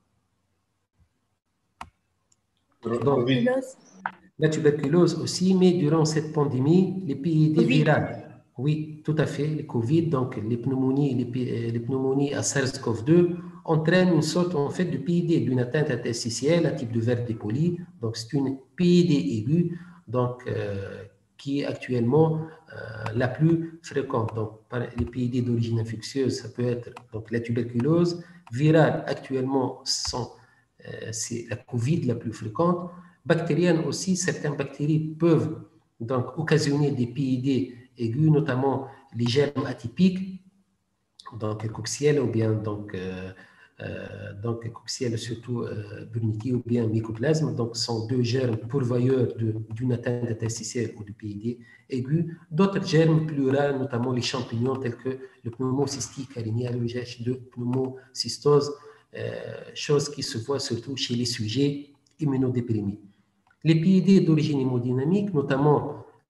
La tuberculose aussi, mais durant cette pandémie, les PID virales, oui, tout à fait, les Covid, les pneumonies à SARS-CoV-2 entraînent une sorte en fait de PID, d'une atteinte interstitielle à type de verre dépoli. Donc, c'est une PID aiguë, qui est actuellement la plus fréquente. Donc, les PID d'origine infectieuse, ça peut être la tuberculose. Virale, actuellement, c'est la Covid la plus fréquente. Bactérienne aussi, certaines bactéries peuvent occasionner des PID aigus, notamment les germes atypiques, Coxiella ou bien donc coxielle surtout Burnitti ou bien mycoplasme, donc sont deux germes pourvoyeurs d'une atteinte interstitielle ou du PID aigu. D'autres germes plus rares, notamment les champignons tels que le pneumocystique arénial, le GH2 pneumocystose, chose qui se voit surtout chez les sujets immunodéprimés. Les PID d'origine hémodynamique, notamment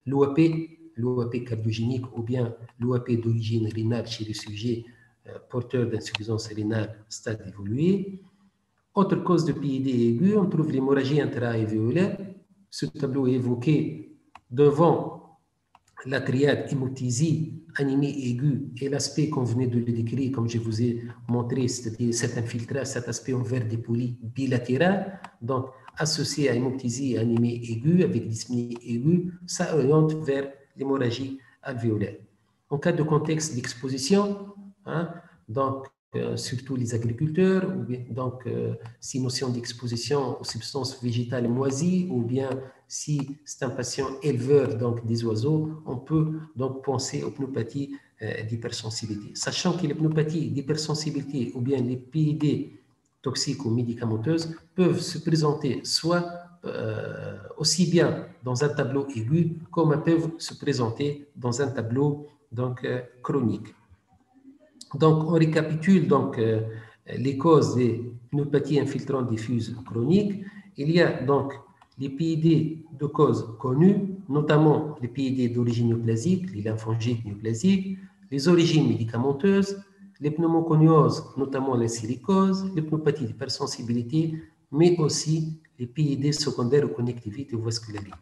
l'OAP cardiogénique ou bien l'OAP d'origine rénale chez les sujets porteurs d'insuffisance rénale stade évolué. Autre cause de PID aigu, on trouve l'hémorragie intra-alvéolaire. Ce tableau est évoqué devant la triade hémoptysie, anémie aiguë et l'aspect qu'on venait de le décrire, comme je vous ai montré, c'est-à-dire cet infiltrage, cet aspect envers des polis bilatérales, donc associé à hémoptysie et anémie aiguë avec dyspnée aiguë, ça oriente vers l'hémorragie alvéolaire. En cas de contexte d'exposition, donc surtout les agriculteurs, ou bien, donc si notion d'exposition aux substances végétales moisies, ou bien si c'est un patient éleveur donc des oiseaux, on peut donc penser aux pneumopathies d'hypersensibilité. Sachant que les pneumopathies d'hypersensibilité ou bien les PID toxiques ou médicamenteuses peuvent se présenter soit aussi bien dans un tableau aigu comme elles peuvent se présenter dans un tableau donc chronique. Donc, on récapitule donc les causes des pneumopathies infiltrantes diffuses chroniques. Il y a donc les PID de cause connues, notamment les PID d'origine néoplasique, les lymphangites néoplasiques, les origines médicamenteuses, les pneumoconioses, notamment la silicose, les pneumopathies d'hypersensibilité, mais aussi les PID secondaires aux connectivités ou vascularites.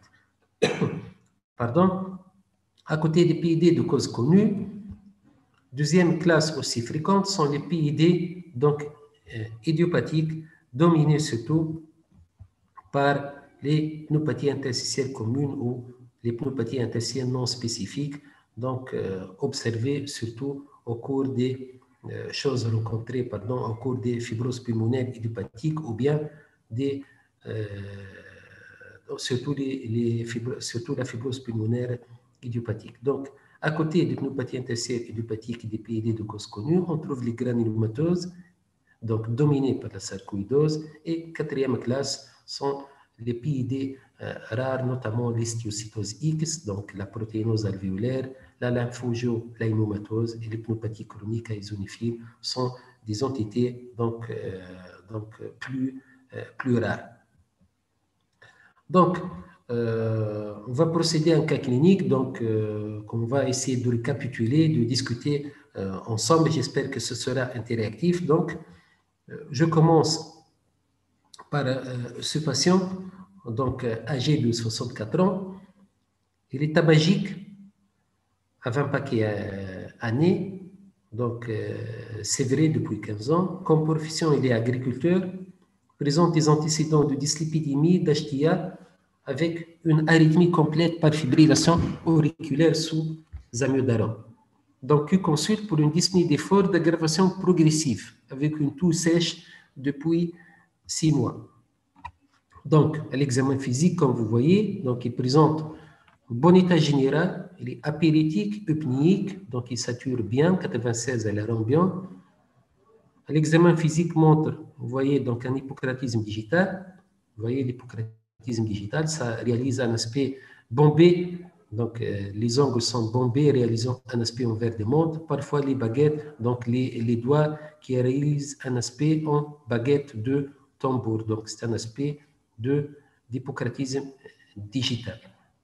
Pardon. À côté des PID de cause connue, deuxième classe aussi fréquente sont les PID donc idiopathiques, dominés surtout par les pneumopathies interstitielles communes ou les pneumopathies interstitielles non spécifiques, donc observées surtout au cours des choses rencontrées au cours des fibroses pulmonaires idiopathiques ou bien surtout la fibrose pulmonaire idiopathique. Donc, à côté des pneumopathies interstitielles idiopathiques et des PID de cause connue, on trouve les granulomateuses, donc dominées par la sarcoïdose, et quatrième classe sont les PID rares, notamment l'histiocytose X, donc la protéinose alvéolaire, la lymphangioleiomymatose et les pneumopathies chroniques à isonéphiles sont des entités donc plus rares. Donc, on va procéder à un cas clinique, donc qu'on va essayer de récapituler, de discuter ensemble. J'espère que ce sera interactif. Donc, je commence par ce patient, donc âgé de 64 ans. Il est tabagique, à 20 paquets années, donc sévré depuis 15 ans. Comme profession, il est agriculteur, présente des antécédents de dyslipidémie, d'HTA, avec une arythmie complète par fibrillation auriculaire sous amiodarone. Donc, il consulte pour une dyspnée d'effort d'aggravation progressive, avec une toux sèche depuis 6 mois. Donc, à l'examen physique, comme vous voyez, donc, il présente un bon état général, il est apéritique, eupnéique, donc il sature bien, 96 à l'air ambiant. À l'examen physique montre, vous voyez, donc un hypocratisme digital. Vous voyez l'hypocratisme digital, ça réalise un aspect bombé, donc les ongles sont bombés, réalisant un aspect envers des montres. Parfois les baguettes, donc les doigts qui réalisent un aspect en baguette de tambour. Donc c'est un aspect d'hypocratisme digital.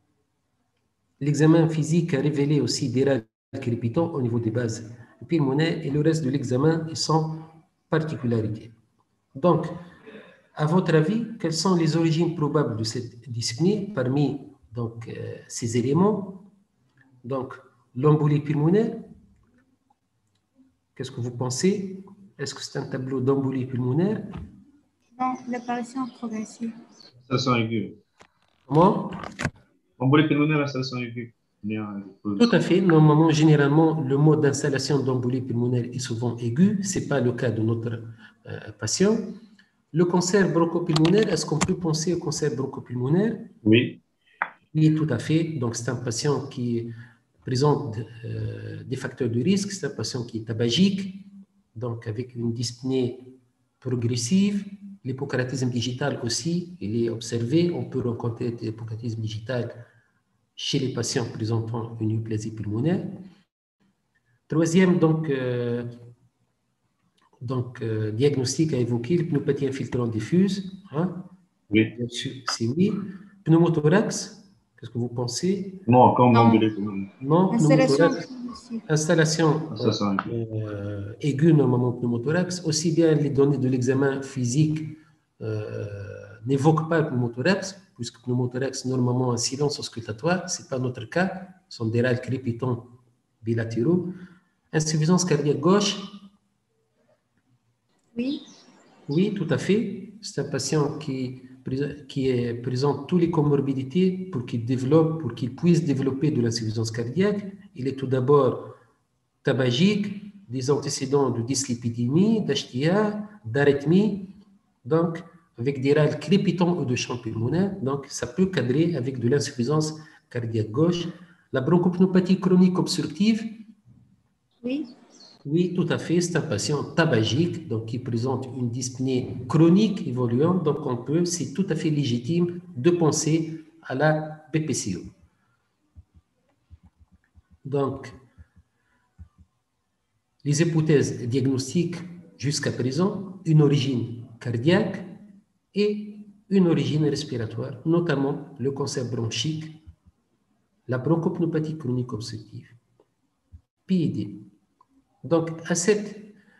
L'examen physique a révélé aussi des râles crépitants au niveau des bases pulmonaires et le reste de l'examen est sans particularité. Donc, à votre avis, quelles sont les origines probables de cette dyspnée parmi donc, ces éléments? Donc, l'embolie pulmonaire, qu'est-ce que vous pensez? Est-ce que c'est un tableau d'embolie pulmonaire? Non, l'apparition progressive. Installation aiguë. Comment? Embolie pulmonaire, installation aiguë. Tout à fait. Normalement, généralement, le mode d'installation d'embolie pulmonaire est souvent aigu. Ce n'est pas le cas de notre patient. Le cancer bronchopulmonaire, est-ce qu'on peut penser au cancer bronchopulmonaire? Oui. Oui, tout à fait. Donc, c'est un patient qui présente des facteurs de risque. C'est un patient qui est tabagique, donc avec une dyspnée progressive. L'hypocaratisme digital aussi, il est observé. On peut rencontrer l'hypocaratisme digital chez les patients présentant une euplasie pulmonaire. Troisième, diagnostic à évoquer, la pneumopathie infiltrante diffuse. Hein? Oui. Bien sûr, c'est oui. Pneumothorax, qu'est-ce que vous pensez? Non, comme l'embélé. Non, pneumothorax. Installation Ça, aiguë, normalement pneumothorax. Aussi bien les données de l'examen physique n'évoquent pas le pneumothorax, puisque pneumothorax, normalement, un silence auscultatoire, ce n'est pas notre cas, ce sont des râles crépitants bilatéraux. Insuffisance cardiaque gauche. Oui. Oui, tout à fait. C'est un patient qui présente toutes les comorbidités pour qu'il puisse développer de l'insuffisance cardiaque. Il est tout d'abord tabagique, des antécédents de dyslipidémie, d'HTA, d'arythmie, donc avec des râles crépitants ou de champ pulmonaire. Donc, ça peut cadrer avec de l'insuffisance cardiaque gauche. La bronchopneumopathie chronique obstructive. Oui. Oui, tout à fait. C'est un patient tabagique, donc qui présente une dyspnée chronique évoluante. Donc, c'est tout à fait légitime de penser à la BPCO. Donc, les hypothèses diagnostiques jusqu'à présent, une origine cardiaque et une origine respiratoire, notamment le cancer bronchique, la bronchopneumopathie chronique obstructive, PID. Donc, à cette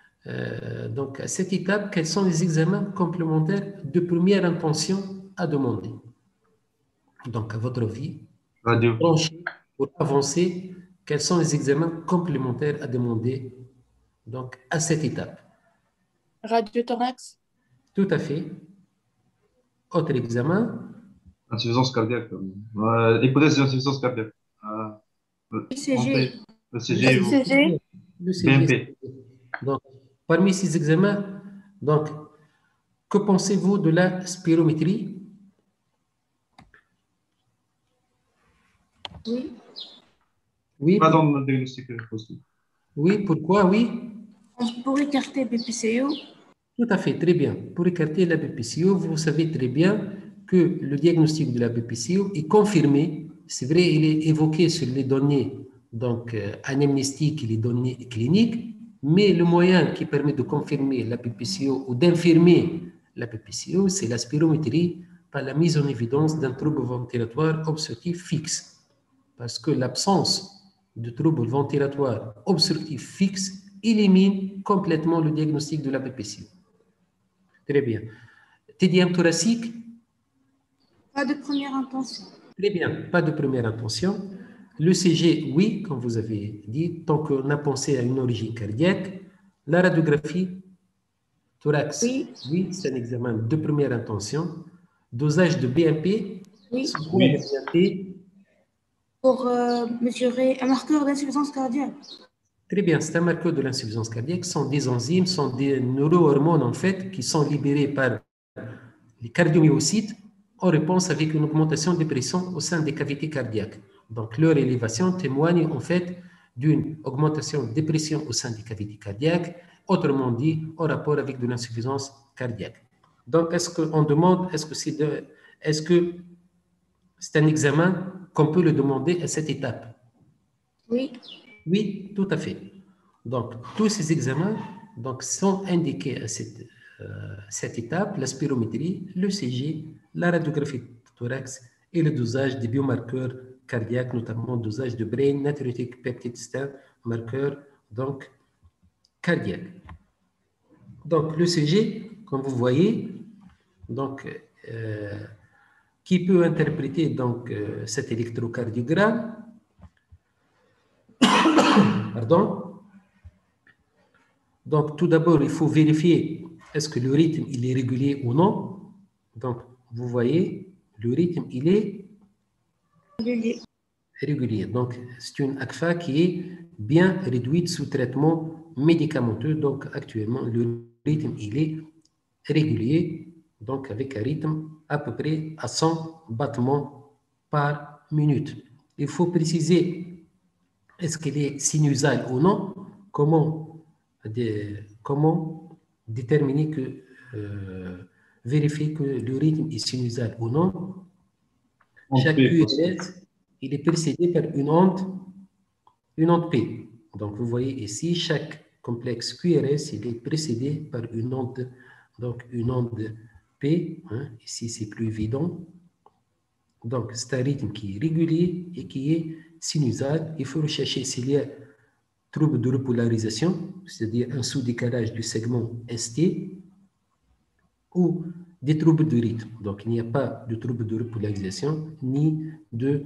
étape, quels sont les examens complémentaires de première intention à demander? Donc, à votre avis, pour avancer, quels sont les examens complémentaires à demander donc, à cette étape? Radiothorax. Tout à fait. Autre examen? Insuffisance cardiaque. Hypothèse d'insuffisance cardiaque. ECG. ECG. BNP. Donc, parmi ces examens, donc, que pensez-vous de la spirométrie? Oui. Oui. Pas dans le diagnostic positif. Oui, pourquoi? Oui. Pour écarter BPCO. Tout à fait, très bien. Pour écarter la BPCO, vous savez très bien que le diagnostic de la BPCO est confirmé. C'est vrai, il est évoqué sur les données donc, anamnéstiques et les données cliniques, mais le moyen qui permet de confirmer la BPCO ou d'infirmer la BPCO, c'est la spirométrie par la mise en évidence d'un trouble ventilatoire obstructif fixe. Parce que l'absence de trouble ventilatoire obstructif fixe élimine complètement le diagnostic de la BPCO. Très bien. TDM thoracique? Pas de première intention. Très bien, pas de première intention. L'ECG, oui, comme vous avez dit, tant qu'on a pensé à une origine cardiaque. La radiographie thorax, oui, c'est un examen de première intention. Dosage de BNP, oui. BNP. Pour mesurer un marqueur d'insuffisance cardiaque. Très bien, c'est un marqueur de l'insuffisance cardiaque. Ce sont des enzymes, ce sont des neurohormones en fait qui sont libérées par les cardiomyocytes en réponse avec une augmentation de pression au sein des cavités cardiaques. Donc, leur élévation témoigne en fait d'une augmentation de pression au sein des cavités cardiaques, autrement dit, en rapport avec de l'insuffisance cardiaque. Donc, est-ce que c'est un examen qu'on peut le demander à cette étape? Oui. Oui, tout à fait. Donc, tous ces examens donc, sont indiqués à cette étape, la spirométrie, l'ECG, la radiographie thorax et le dosage des biomarqueurs cardiaques, notamment le dosage de brain natriuretic peptide stain, marqueur donc cardiaque. Donc, l'ECG, comme vous voyez, donc, qui peut interpréter donc, cet électrocardiogramme? Pardon. Donc, tout d'abord, il faut vérifier est-ce que le rythme il est régulier ou non. Donc, vous voyez, le rythme il est régulier. Donc, c'est une ACFA qui est bien réduite sous traitement médicamenteux. Donc, actuellement, le rythme il est régulier, donc avec un rythme à peu près à 100 battements par minute. Il faut préciser est-ce qu'il est sinusal ou non. Comment déterminer que vérifier que le rythme est sinusal ou non. Chaque QRS, il est précédé par une onde P. Donc, vous voyez ici, chaque complexe QRS, il est précédé par une onde, donc une onde P. Hein, ici, c'est plus évident. Donc, c'est un rythme qui est régulier et qui est sinusal. Il faut rechercher s'il y a trouble de repolarisation, c'est-à-dire un sous-décalage du segment ST, ou des troubles de rythme. Donc, il n'y a pas de trouble de repolarisation ni de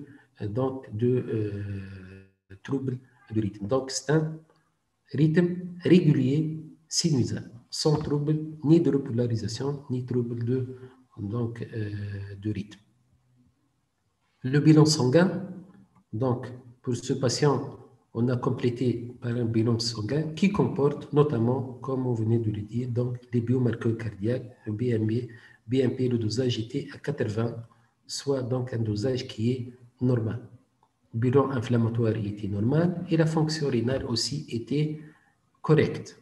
trouble de rythme. Donc, c'est un rythme régulier sinusal, sans trouble ni de repolarisation ni trouble de rythme. Le bilan sanguin, donc, pour ce patient, on a complété par un bilan sanguin qui comporte notamment, comme on venait de le dire, donc les biomarqueurs cardiaques, le BNP, le dosage était à 80, soit donc un dosage qui est normal. Le bilan inflammatoire était normal et la fonction rénale aussi était correcte.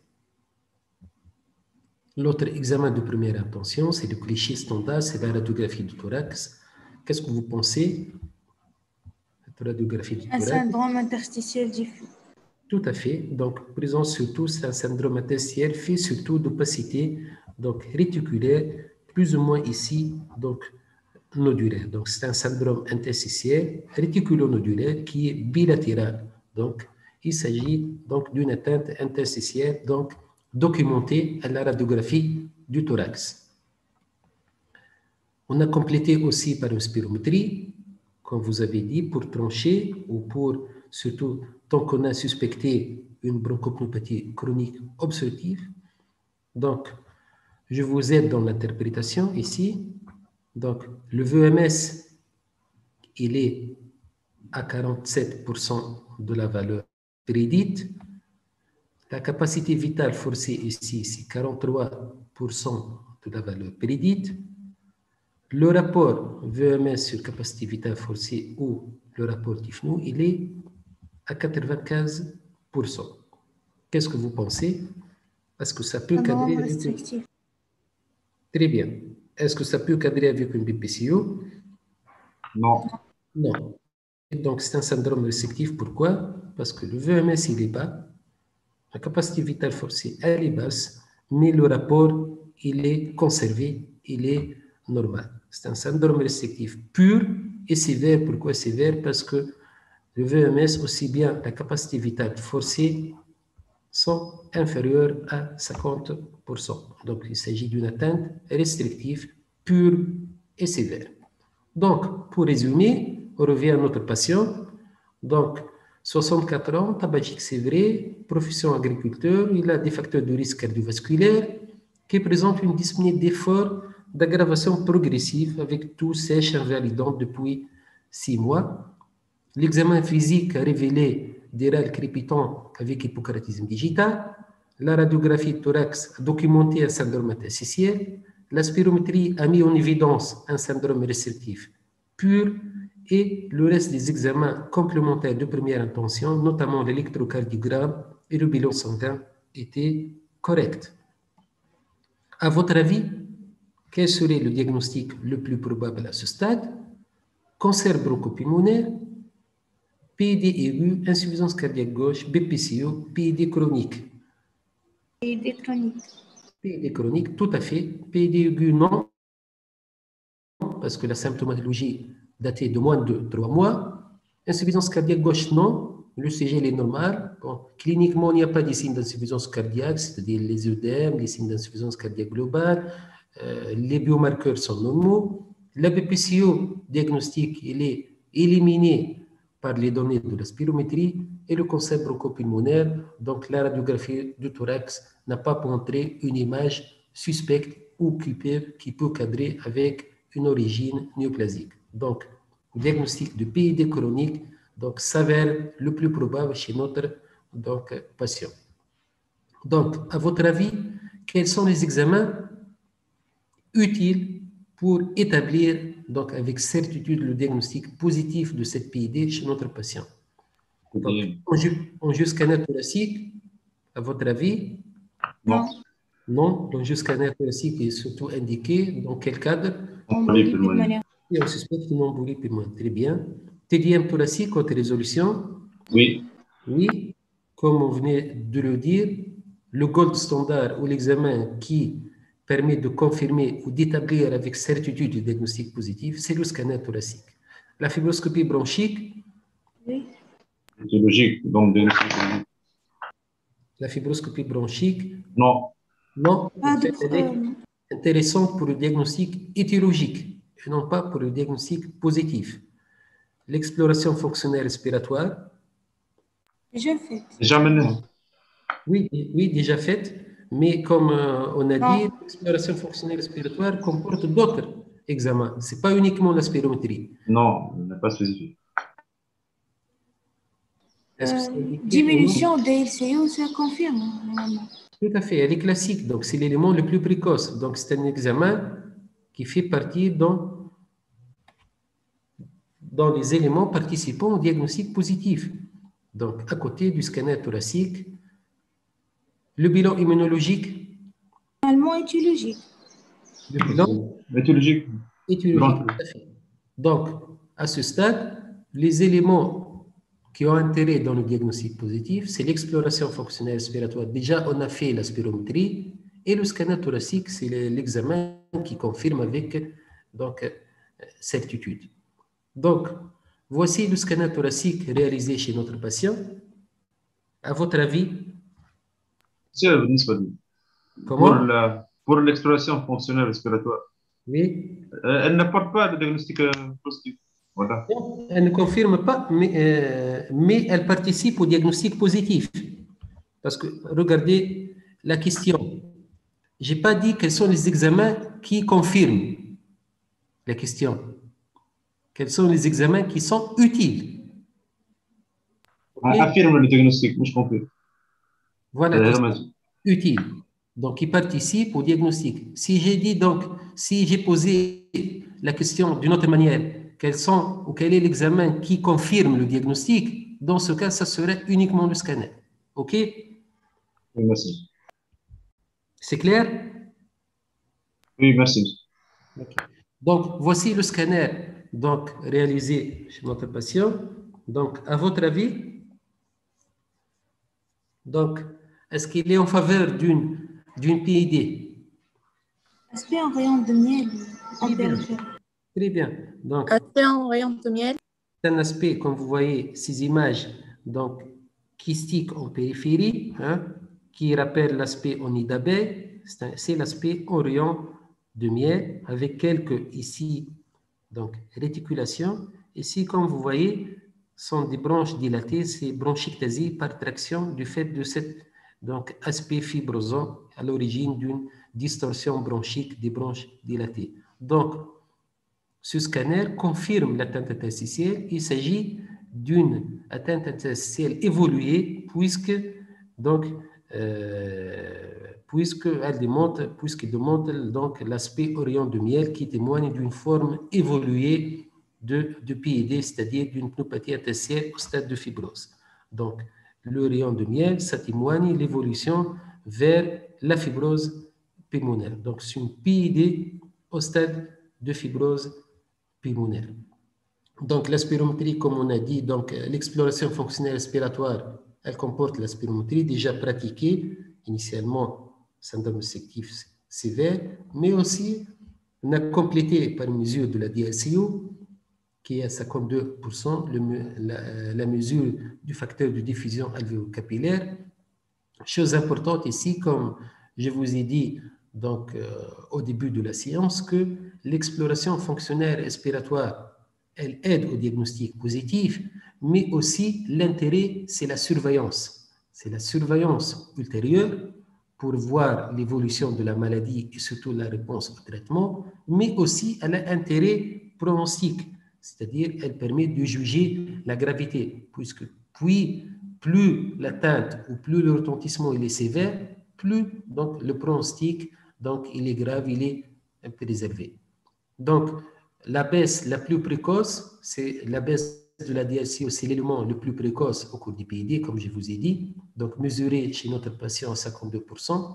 L'autre examen de première intention, c'est le cliché standard, c'est la radiographie du thorax. Qu'est-ce que vous pensez? Radiographie du thorax. Un syndrome interstitiel diffus. Tout à fait. Donc, présent surtout, c'est un syndrome interstitiel fait surtout d'opacité, donc réticulaire, plus ou moins ici, donc nodulaire. Donc, c'est un syndrome interstitiel réticulo-nodulaire qui est bilatéral. Donc, il s'agit donc d'une atteinte interstitielle, donc documentée à la radiographie du thorax. On a complété aussi par une spirométrie, comme vous avez dit, pour trancher ou pour, surtout, tant qu'on a suspecté une bronchopneumopathie chronique obstructive. Donc, je vous aide dans l'interprétation ici. Donc, le VMS, il est à 47% de la valeur prédite. La capacité vitale forcée ici, c'est 43% de la valeur prédite. Le rapport VMS sur capacité vitale forcée ou le rapport Tifno, il est à 95%. Qu'est-ce que vous pensez? Est-ce que ça peut cadrer avec une... Très bien. Est-ce que ça peut cadrer avec une BPCO? Non. Non. Et donc, c'est un syndrome restrictif. Pourquoi? Parce que le VMS, il est bas. La capacité vitale forcée, elle est basse. Mais le rapport, il est conservé. Il est normal. C'est un syndrome restrictif pur et sévère. Pourquoi sévère? Parce que le VMS, aussi bien la capacité vitale forcée, sont inférieures à 50%. Donc, il s'agit d'une atteinte restrictive pure et sévère. Donc, pour résumer, on revient à notre patient. Donc, 64 ans, tabagique sévère, profession agriculteur, il a des facteurs de risque cardiovasculaire qui présentent une dyspnée d'effort d'aggravation progressive avec tout sèche invalidant depuis 6 mois. L'examen physique a révélé des râles crépitants avec hypocratisme digital. La radiographie thorax a documenté un syndrome interstitiel. La spirométrie a mis en évidence un syndrome restrictif pur et le reste des examens complémentaires de première intention, notamment l'électrocardiogramme et le bilan sanguin, étaient corrects. À votre avis, quel serait le diagnostic le plus probable à ce stade? Cancer bronchopulmonaire, PID aigu, insuffisance cardiaque gauche, BPCO, PID chronique. PID chronique. PID chronique, tout à fait. PID aigu, non, parce que la symptomatologie datait de moins de 3 mois. Insuffisance cardiaque gauche, non. Le CGL est normal. Bon, cliniquement, il n'y a pas de signes d'insuffisance cardiaque, c'est-à-dire les œdèmes, les signes d'insuffisance cardiaque globale. Les biomarqueurs sont normaux. La BPCO diagnostic, il est éliminé par les données de la spirométrie et le cancer bronchopulmonaire. Donc, la radiographie du thorax n'a pas montré une image suspecte ou qui peut cadrer avec une origine néoplasique. Donc, le diagnostic de PID chronique s'avère le plus probable chez notre patient. Donc, à votre avis, quels sont les examens utiles pour établir avec certitude le diagnostic positif de cette PID chez notre patient? Donc, angio scanner thoracique, à votre avis? Non. Non, l'enjeu scanner thoracique est surtout indiqué dans quel cadre? Embolie pulmonaire. Et on suspecte une embolie pulmonaire. Très bien. TDM thoracique, haute résolution? Oui. Oui. Comme on venait de le dire, le gold standard ou l'examen qui permet de confirmer ou d'établir avec certitude le diagnostic positif, c'est le scanner thoracique. La fibroscopie bronchique? Oui. Étiologique, donc diagnostic étiologique. La fibroscopie bronchique? Non. Non, Pas en fait, elle est intéressante pour le diagnostic étiologique et non pas pour le diagnostic positif. L'exploration fonctionnelle respiratoire? déjà fait. Déjà mené. Oui, oui, déjà faite, mais comme on a dit, Non. l'exploration fonctionnelle respiratoire comporte d'autres examens. Ce n'est pas uniquement la spirométrie. Non, elle n'est pas spécifique. Est-ce que c'est indiqué ou non? Diminution des LCO, ça confirme normalement. Tout à fait, elle est classique, donc c'est l'élément le plus précoce. Donc c'est un examen qui fait partie dans les éléments participant au diagnostic positif. Donc à côté du scanner thoracique, le bilan immunologique. Normalement étiologique. Le bilan étiologique. étiologique, tout à fait. Donc à ce stade, les éléments qui ont intérêt dans le diagnostic positif, c'est l'exploration fonctionnelle respiratoire. Déjà, on a fait la spirométrie et le scanner thoracique, c'est l'examen qui confirme avec certitude. Donc, voici le scanner thoracique réalisé chez notre patient. À votre avis? Comment? Pour l'exploration fonctionnelle respiratoire. Oui. Elle n'apporte pas de diagnostic positif. Voilà. Non, elle ne confirme pas, mais elle participe au diagnostic positif. Parce que, regardez la question. Je n'ai pas dit quels sont les examens qui confirment la question. Quels sont les examens qui sont utiles? Okay? Affirme le diagnostic, je comprends. Voilà, utile. Donc, il participe au diagnostic. Si j'ai dit donc, si j'ai posé la question d'une autre manière, quel est l'examen qui confirme le diagnostic, dans ce cas, ça serait uniquement le scanner. OK? Oui, merci. C'est clair? Oui, merci. Okay. Donc, voici le scanner donc, réalisé chez notre patient. Donc, à votre avis, donc, est-ce qu'il est en faveur d'une PID? Aspect en rayon de miel en périphérie. Très bien. Donc, aspect en rayon de miel. C'est un aspect, comme vous voyez, ces images donc kystiques en périphérie, hein, qui rappelle l'aspect en nid d'abeille. C'est l'aspect en rayon de miel avec quelques ici donc réticulations. Ici, comme vous voyez, sont des branches dilatées, c'est bronchictasie par traction du fait de cet donc, aspect fibrosant à l'origine d'une distorsion bronchique des branches dilatées. Donc, ce scanner confirme l'atteinte interstitielle. Il s'agit d'une atteinte interstitielle évoluée puisqu'elle démontre donc l'aspect orient de miel qui témoigne d'une forme évoluée de PID, c'est-à-dire d'une pneumopathie interstitielle au stade de fibrose. Donc, le rayon de miel, ça témoigne l'évolution vers la fibrose pulmonaire. Donc, c'est une PID au stade de fibrose pulmonaire. Donc, la spirométrie, comme on a dit, donc l'exploration fonctionnelle respiratoire, elle comporte la spirométrie déjà pratiquée, initialement syndrome obstructif sévère, mais aussi on a complété par une mesure de la DLCO, qui est à 52%, la mesure du facteur de diffusion alvéolo-capillaire. Chose importante ici, comme je vous ai dit donc, au début de la séance, que l'exploration fonctionnelle respiratoire, elle aide au diagnostic positif, mais aussi l'intérêt, c'est la surveillance. C'est la surveillance ultérieure pour voir l'évolution de la maladie et surtout la réponse au traitement, mais aussi elle a intérêt pronostic, c'est-à-dire elle permet de juger la gravité, puisque plus l'atteinte ou plus le retentissement il est sévère, plus donc, le pronostic donc, il est grave, il est un peu réservé. Donc, la baisse la plus précoce, c'est la baisse de la DLCO, c'est l'élément le plus précoce au cours du PID, comme je vous ai dit. Donc, mesuré chez notre patient à 52%.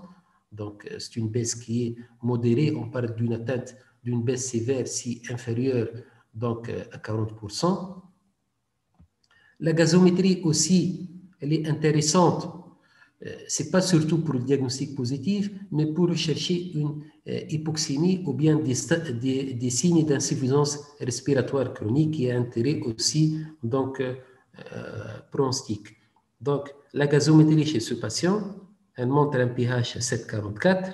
Donc, c'est une baisse qui est modérée. On parle d'une atteinte d'une baisse sévère si inférieure donc, à 40%. La gazométrie aussi, elle est intéressante. Ce n'est pas surtout pour le diagnostic positif, mais pour rechercher une hypoxémie ou bien des signes d'insuffisance respiratoire chronique qui a intérêt aussi donc, pronostic. Donc, la gazométrie chez ce patient, elle montre un pH 7,44,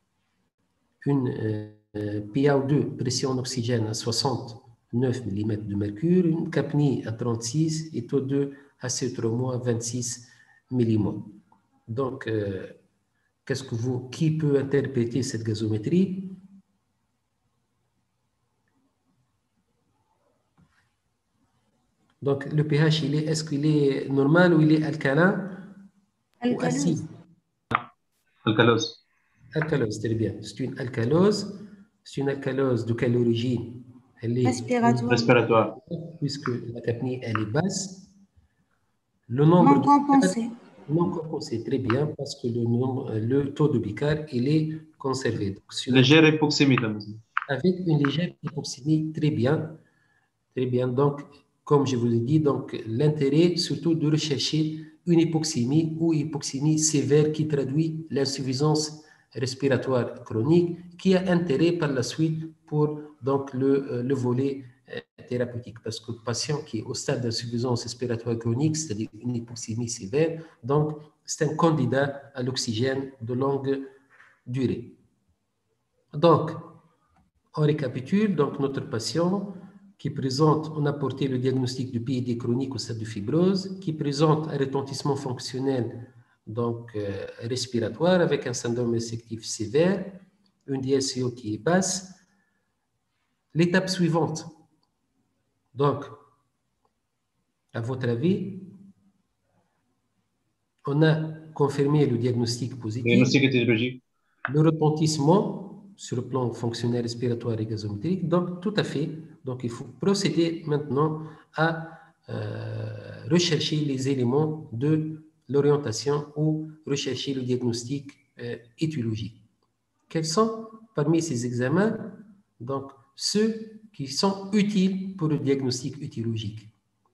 une PaO2, pression en oxygène à 69 mm de mercure, une capnie à 36 et taux de acétylmol à 26 mmol. Donc, qui peut interpréter cette gazométrie? Donc, le pH, est-ce qu'il est normal ou il est alcalin ou acide? Alcalose. Alcalose, très bien. C'est une alcalose. C'est une alcalose de quelle origine? Elle est respiratoire. Puisque la capnie, elle est basse. Le nombre non compensé. Non compensé, très bien, parce que le taux de bicard, il est conservé. Donc, légère hypoxémie. Avec une légère hypoxémie, très bien. Très bien. Donc, comme je vous ai dit, l'intérêt surtout de rechercher une hypoxémie ou hypoxémie sévère qui traduit l'insuffisance respiratoire chronique, qui a intérêt par la suite pour donc, le volet thérapeutique. Parce que le patient qui est au stade d'insuffisance respiratoire chronique, c'est-à-dire une hypoxémie sévère, donc c'est un candidat à l'oxygène de longue durée. Donc, on récapitule, donc notre patient qui présente, on a porté le diagnostic du PID chronique au stade de fibrose, qui présente un retentissement fonctionnel donc respiratoire avec un syndrome réstrictif sévère, une DSCO qui est basse. L'étape suivante, donc, à votre avis, on a confirmé le diagnostic positif. Diagnostic étiologique. Le retentissement sur le plan fonctionnel respiratoire et gazométrique. Donc, tout à fait. Donc, il faut procéder maintenant à rechercher les éléments de l'orientation ou rechercher le diagnostic étiologique. Quels sont parmi ces examens donc, ceux qui sont utiles pour le diagnostic étiologique?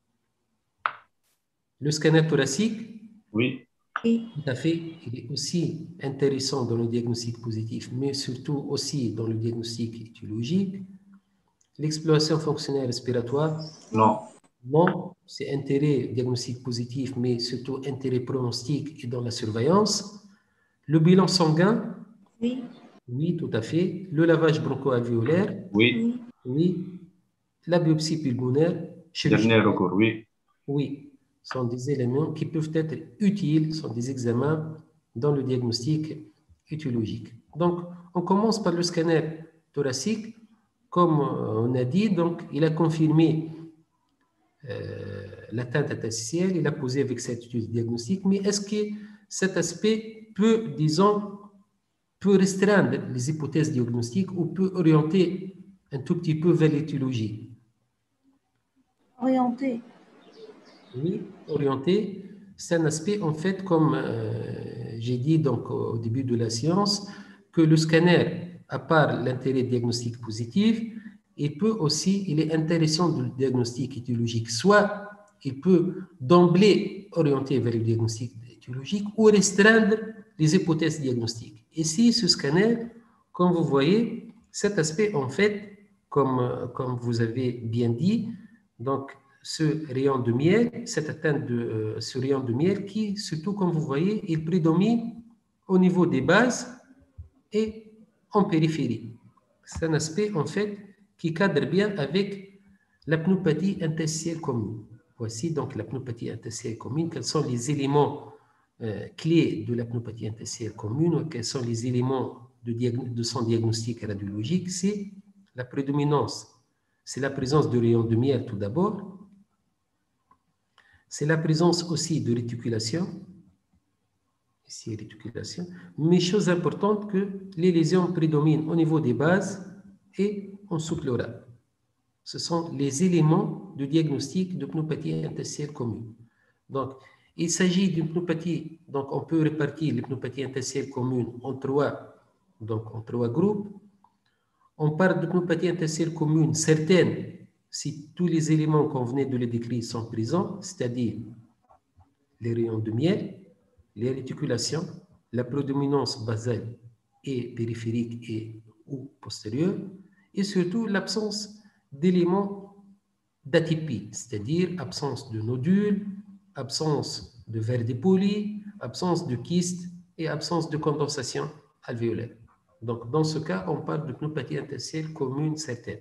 Le scanner thoracique? Oui. Tout à fait. Il est aussi intéressant dans le diagnostic positif, mais surtout aussi dans le diagnostic étiologique. L'exploration fonctionnelle respiratoire? Non. Non, c'est intérêt diagnostic positif, mais surtout intérêt pronostic et dans la surveillance. Le bilan sanguin? Oui. Oui, tout à fait. Le lavage broncho-alvéolaire? Oui. Oui. La biopsie pulmonaire? Dernier recours, oui. Oui, sont des éléments qui peuvent être utiles, sont des examens dans le diagnostic étiologique. Donc, on commence par le scanner thoracique. Comme on a dit, donc, il a confirmé l'atteinte interstitielle, il a posé avec cette étude diagnostique, mais est-ce que cet aspect peut, disons, peut restreindre les hypothèses diagnostiques ou peut orienter un tout petit peu vers l'étiologie? Orienté. Oui, orienté. C'est un aspect, en fait, comme j'ai dit donc, au début de la séance, que le scanner, à part l'intérêt diagnostique positif, il est intéressant de le diagnostic étiologique. Soit il peut d'emblée orienter vers le diagnostic étiologique ou restreindre les hypothèses diagnostiques. Ici, ce scanner, comme vous voyez, cet aspect, en fait, comme vous avez bien dit, donc, ce rayon de miel, cette atteinte de ce rayon de miel qui, surtout comme vous voyez, il prédomine au niveau des bases et en périphérie. C'est un aspect en fait qui cadre bien avec la pneumopathie interstitielle commune. Voici donc la pneumopathie interstitielle commune. Quels sont les éléments clés de la pneumopathie interstitielle commune? Quels sont les éléments de son diagnostic radiologique? C'est la prédominance. C'est la présence de rayons de miel tout d'abord. C'est la présence aussi de réticulation. Ici, réticulation. Mais chose importante que les lésions prédominent au niveau des bases et en sous-pleural. Ce sont les éléments de diagnostic de pneumopathie interstitielle commune. Donc, Il s'agit d'une pneumopathie, donc on peut répartir les pneumopathies interstitielles communes en trois groupes. On parle de pneumopathie interstitielle commune certaines si tous les éléments qu'on venait de les décrire sont présents, c'est-à-dire les rayons de miel, les réticulations, la prédominance basale et périphérique et ou postérieure, et surtout l'absence d'éléments d'atypie, c'est-à-dire absence de nodules, absence de verre dépoli, absence de kystes et absence de condensation alvéolaire. Donc, dans ce cas, on parle de pneumopathie interstitielle commune certaine.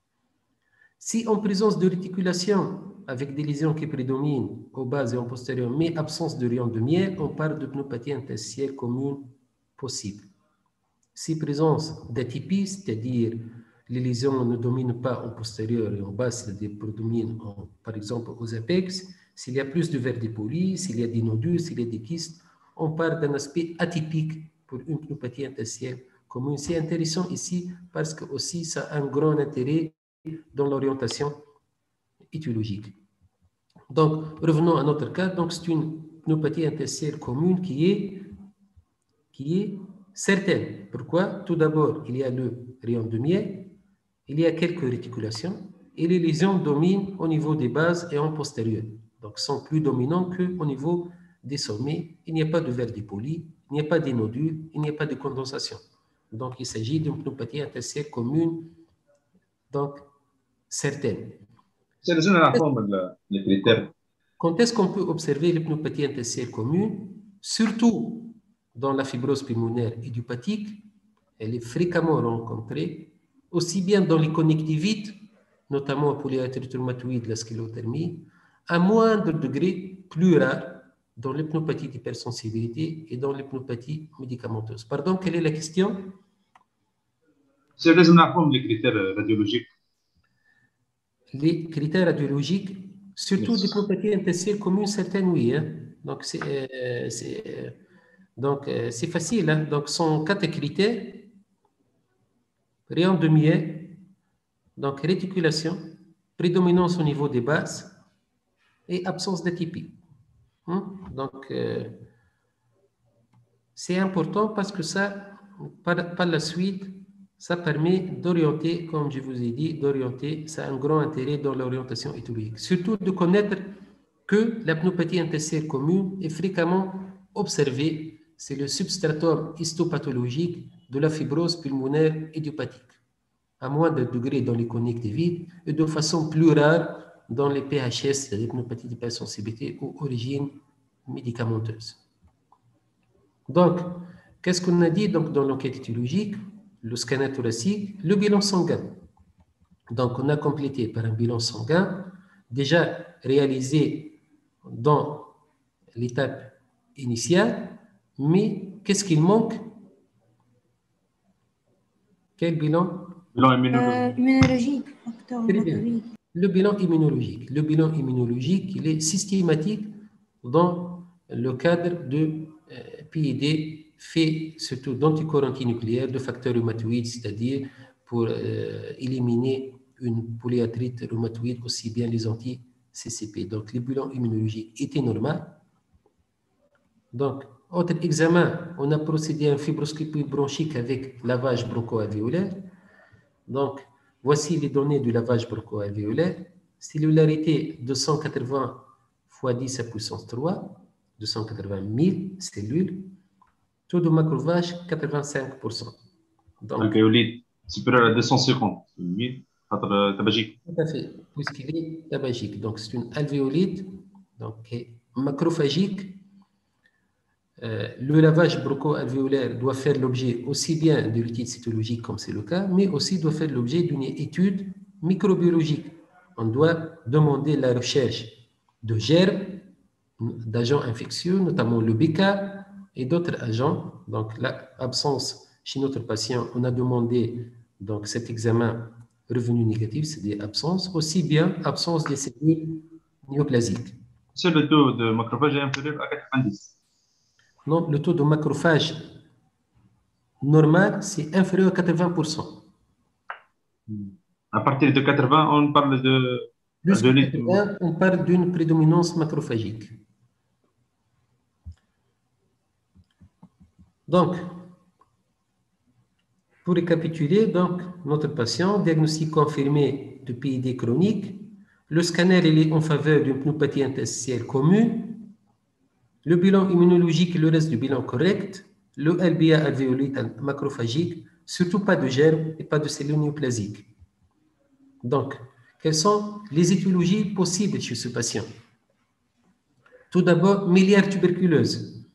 Si en présence de réticulation, avec des lésions qui prédominent aux bases et en postérieur, mais absence de rayons de miel, on parle de pneumopathie interstitielle commune possible. Si présence d'atypie, c'est-à-dire les lésions ne dominent pas en postérieur et en bas, c'est-à-dire prédominent par exemple aux apex, s'il y a plus de verre dépoli, s'il y a des nodules, s'il y a des kystes, on parle d'un aspect atypique pour une pneumopathie interstitielle commune. C'est intéressant ici parce que aussi ça a un grand intérêt dans l'orientation étiologique. Donc, revenons à notre cas. Donc, c'est une pneumopathie interstitielle commune qui est certaine. Pourquoi? Tout d'abord, il y a le rayon de miel, il y a quelques réticulations, et les lésions dominent au niveau des bases et en postérieur. Donc, sont plus dominants qu'au niveau des sommets. Il n'y a pas de verre dépoli, il n'y a pas de nodules, il n'y a pas de condensation. Donc, il s'agit d'une pneumopathie interstitielle commune, donc certaine. C'est les critères. Quand est-ce qu'on peut observer les pneumopathies interstitielles communes? Surtout dans la fibrose pulmonaire idiopathique, elle est fréquemment rencontrée, aussi bien dans les connectivites, notamment polyarthrite rhumatoïde, la sclérothermie, à moindre degré, plus rare, dans les pneumopathies d'hypersensibilité et dans les pneumopathies médicamenteuses. Pardon, quelle est la question? C'est les critères radiologiques. Les critères radiologiques, surtout des pneumopathies interstitielles communes, certaines, oui. Hein. Donc, c'est facile. Hein. Donc, sont 4 critères. Rayon de miel, donc réticulation, prédominance au niveau des bases et absence d'atypie. Donc, c'est important parce que ça, par la suite, ça permet d'orienter, comme je vous ai dit, d'orienter, ça a un grand intérêt dans l'orientation étiologique. Surtout de connaître que la pneumopathie interstitielle commune est fréquemment observée, c'est le substratum histopathologique de la fibrose pulmonaire idiopathique, à moindre degré dans les connectivites et de façon plus rare dans les PHS, c'est-à-dire pneumopathie d'hypersensibilité ou origine médicamenteuse. Donc, qu'est-ce qu'on a dit donc, dans l'enquête étiologique? Le scanner thoracique, le bilan sanguin. Donc, on a complété par un bilan sanguin déjà réalisé dans l'étape initiale, mais qu'est-ce qu'il manque? Quel bilan? Bilan immunologique. Immunologique. Très bien. Le bilan immunologique. Le bilan immunologique, il est systématique dans le cadre de PID fait surtout d'anticorps antinucléaires, de facteurs rhumatoïdes, c'est-à-dire pour éliminer une polyarthrite rhumatoïde, aussi bien les anti-CCP. Donc, le bilan immunologique était normal. Donc, autre examen, on a procédé à une fibroscopie bronchique avec lavage broncho-alvéolaire. Donc, voici les données du lavage broncho-alvéolaire. Cellularité 280 x 10 à puissance 3, 280 000 cellules. Taux de macrophage 85%. Donc, alvéolite supérieur à 250 000, tabagique. Tout à fait, puisqu'il est tabagique. Donc, c'est une alvéolite donc, macrophagique. Le lavage broncho-alvéolaire doit faire l'objet aussi bien de l'étude cytologique, comme c'est le cas, mais aussi doit faire l'objet d'une étude microbiologique. On doit demander la recherche de germes, d'agents infectieux, notamment le BK et d'autres agents. Donc, l'absence chez notre patient, on a demandé donc, cet examen revenu négatif, c'est des absences, aussi bien absence des cellules néoplasiques. C'est le taux de macrophage est inférieur à 90. Non, le taux de macrophage normal, c'est inférieur à 80%. À partir de 80, on parle de... Plus que 80, on parle d'une prédominance macrophagique. Donc, pour récapituler, donc, notre patient, diagnostic confirmé de PID chronique, le scanner il est en faveur d'une pneumopathie interstitielle commune, le bilan immunologique et le reste du bilan correct, le LBA alvéolite macrophagique, surtout pas de germes et pas de cellules néoplasiques. Donc, quelles sont les étiologies possibles chez ce patient? Tout d'abord, miliaire tuberculeuse.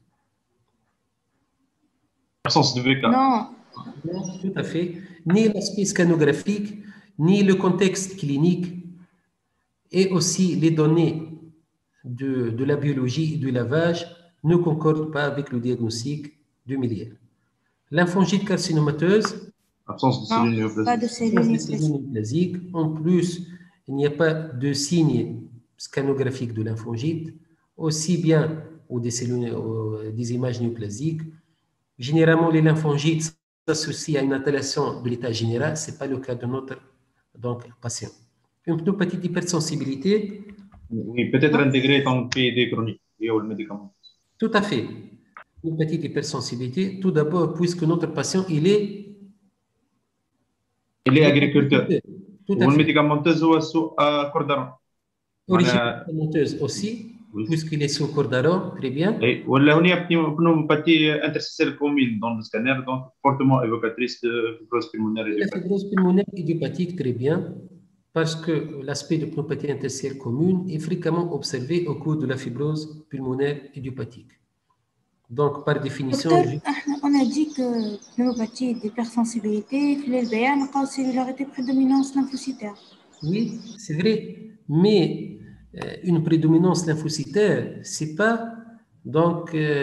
Absence de VK. Non. Non, tout à fait. Ni l'aspect scanographique, ni le contexte clinique, et aussi les données de la biologie et du lavage ne concordent pas avec le diagnostic du miliaire. Lymphangite carcinomateuse. Absence de Non, cellules néoplasiques. pas de cellules néoplasiques. En plus, il n'y a pas de signe scanographique de lymphangite, aussi bien ou des images néoplasiques. Généralement, les lymphangites s'associent à une altération de l'état général. Ce n'est pas le cas de notre patient. Une pneumopathie d'hypersensibilité. Oui, peut-être intégré dans le PID chronique lié au médicament. Tout à fait. Une petite hypersensibilité. Tout d'abord, puisque notre patient, il est agriculteur. Tout à fait. والميديكامونتوز هو سوء كوردارون. Origine médicamenteuse aussi, puisqu'il est sous cordaron, très bien. Et ولا هنا pneumopathie interstitielle commune dans le scanner, donc fortement évocatrice de fibrose pulmonaire idiopathique. La fibrose pulmonaire idiopathique, très bien, parce que l'aspect de pneumopathie interstitielle commune est fréquemment observé au cours de la fibrose pulmonaire idiopathique. Donc, par définition... Docteur, on a dit que pneumopathie d'hypersensibilité, l'LBA n'a pas cellularité prédominance lymphocytaire. Oui, c'est vrai, mais une prédominance lymphocytaire, c'est pas... Donc,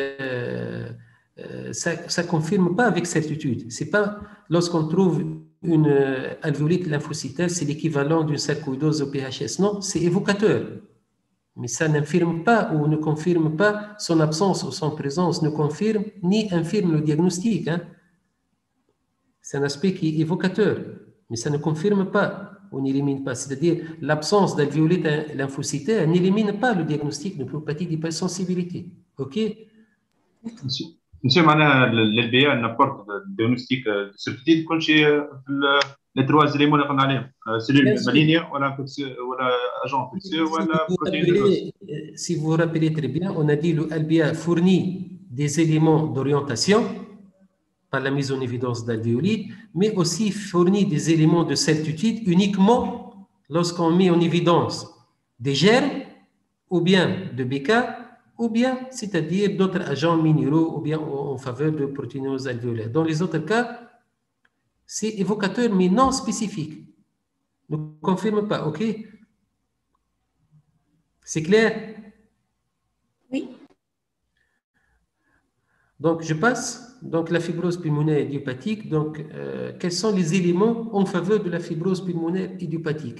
ça ne confirme pas avec certitude. C'est pas lorsqu'on trouve une alvéolite lymphocytaire, c'est l'équivalent d'une sarcoïdose au PHS. Non, c'est évocateur. Mais ça n'infirme pas ou ne confirme pas son absence ou son présence, ne confirme ni infirme le diagnostic. Hein. C'est un aspect qui est évocateur, mais ça ne confirme pas ou n'élimine pas. C'est-à-dire l'absence d'alvéolite lymphocytaire n'élimine pas le diagnostic de pneumopathie d'hypersensibilité. OK? Monsieur, l'LBA n'apporte le diagnostic de certitude كل شيء les trois éléments اللي قلنا عليهم cellules malignes ولا agent infectieux ولا protéines. Si vous vous rappelez très bien, on a dit que le LBA fournit des éléments d'orientation par la mise en évidence d'alvéolite, mais aussi fournit des éléments de certitude uniquement lorsqu'on met en évidence des germes ou bien de BK ou bien, c'est-à-dire d'autres agents minéraux ou bien en faveur de protéinose alvéolaire. Dans les autres cas, c'est évocateur mais non spécifique. Ne confirme pas, OK? C'est clair? Oui. Donc, je passe. Donc, la fibrose pulmonaire idiopathique. Donc, quels sont les éléments en faveur de la fibrose pulmonaire idiopathique?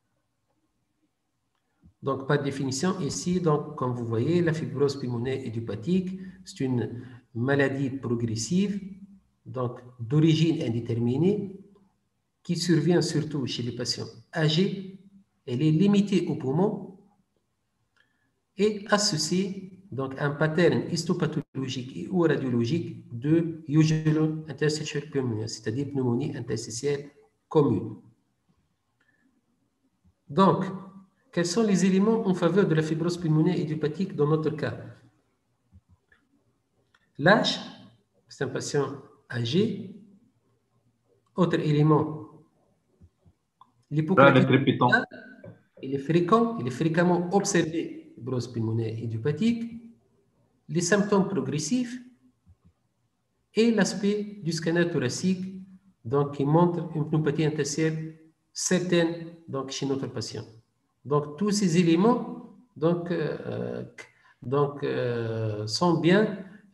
Donc, par définition, ici, donc, comme vous voyez, la fibrose pulmonaire idiopathique, c'est une maladie progressive, donc d'origine indéterminée, qui survient surtout chez les patients âgés. Elle est limitée aux poumons et associée donc à un pattern histopathologique et ou radiologique de usual interstitial pneumonia, c'est-à-dire pneumonie interstitielle commune. Donc, quels sont les éléments en faveur de la fibrose pulmonaire idiopathique dans notre cas? L'âge, c'est un patient âgé. Autre élément, l'hypocratine. Il est fréquemment observé, fibrose pulmonaire idiopathique, les symptômes progressifs et l'aspect du scanner thoracique, donc qui montre une pneumopathie interstitielle certaine donc, chez notre patient. Donc, tous ces éléments sont bien,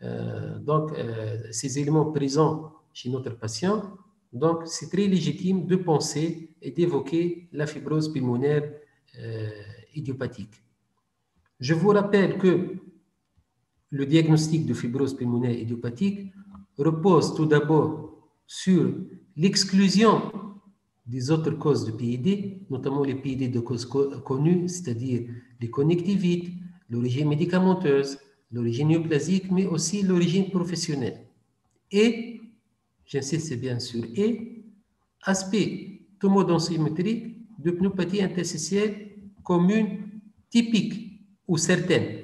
ces éléments présents chez notre patient. Donc, c'est très légitime de penser et d'évoquer la fibrose pulmonaire idiopathique. Je vous rappelle que le diagnostic de fibrose pulmonaire idiopathique repose tout d'abord sur l'exclusion des autres causes de PID, notamment les PID de causes connues, c'est-à-dire les connectivites, l'origine médicamenteuse, l'origine néoplasique, mais aussi l'origine professionnelle. et, j'insiste bien sur et, aspect tomodensitométrique de pneumopathie interstitielle commune typique ou certaine.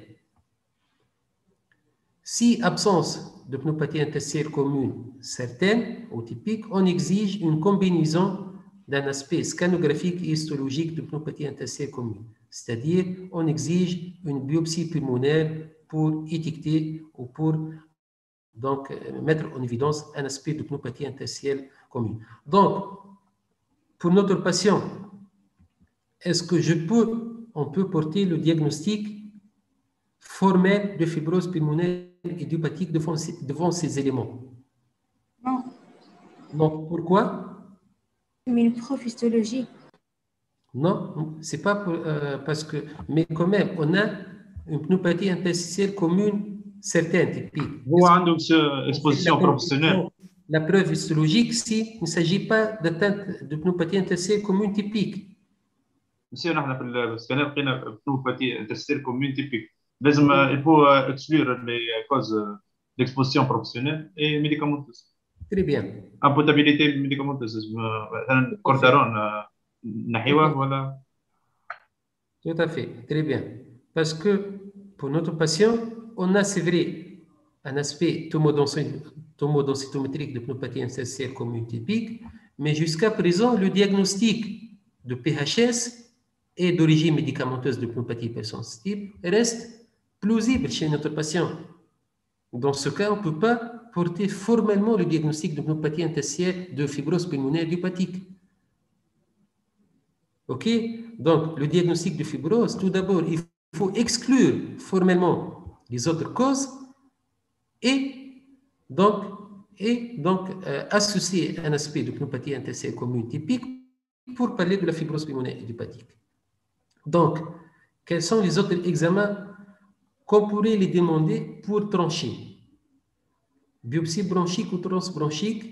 Si absence de pneumopathie interstitielle commune certaine ou typique, on exige une combinaison d'un aspect scanographique et histologique de pneumopathie interstitielle commune. C'est-à-dire, on exige une biopsie pulmonaire pour étiqueter ou pour donc mettre en évidence un aspect de pneumopathie interstitielle commune. Donc, pour notre patient, est-ce que on peut porter le diagnostic formel de fibrose pulmonaire idiopathique devant ces éléments? Non. Donc, pourquoi? Mais une prof histologique. Non, c'est pas parce que, mais quand même, on a une pneumopathie interstitielle commune certaine, typique. هو عنده exposition professionnelle. La preuve histologique, s'il ne s'agit pas d'atteinte de pneumopathie interstitielle commune typique. Monsieur, نحن في السكانير لقينا pneumopathie interstitielle commune typique. لازم il faut exclure les causes d'exposition professionnelle et médicamenteuse. Très bien. Imputabilité médicamenteuse مثلا كوردارون نحيوه ولا. Tout à fait, très bien. Parce que pour notre patient, on a, c'est vrai, un aspect tomodensitométrique de pneumopathie interstitielle commune typique, mais jusqu'à présent, le diagnostic de PHS et d'origine médicamenteuse de pneumopathie hypersensible reste plausible chez notre patient. Dans ce cas, on ne peut pas porter formellement le diagnostic de pneumopathie interstitielle de fibrose pulmonaire idiopathique. OK? Donc, le diagnostic de fibrose, tout d'abord, il faut exclure formellement les autres causes et donc associer un aspect de pneumopathie interstitielle commune typique pour parler de la fibrose pulmonaire idiopathique. Donc, quels sont les autres examens qu'on pourrait les demander pour trancher? Biopsie bronchique ou transbronchique?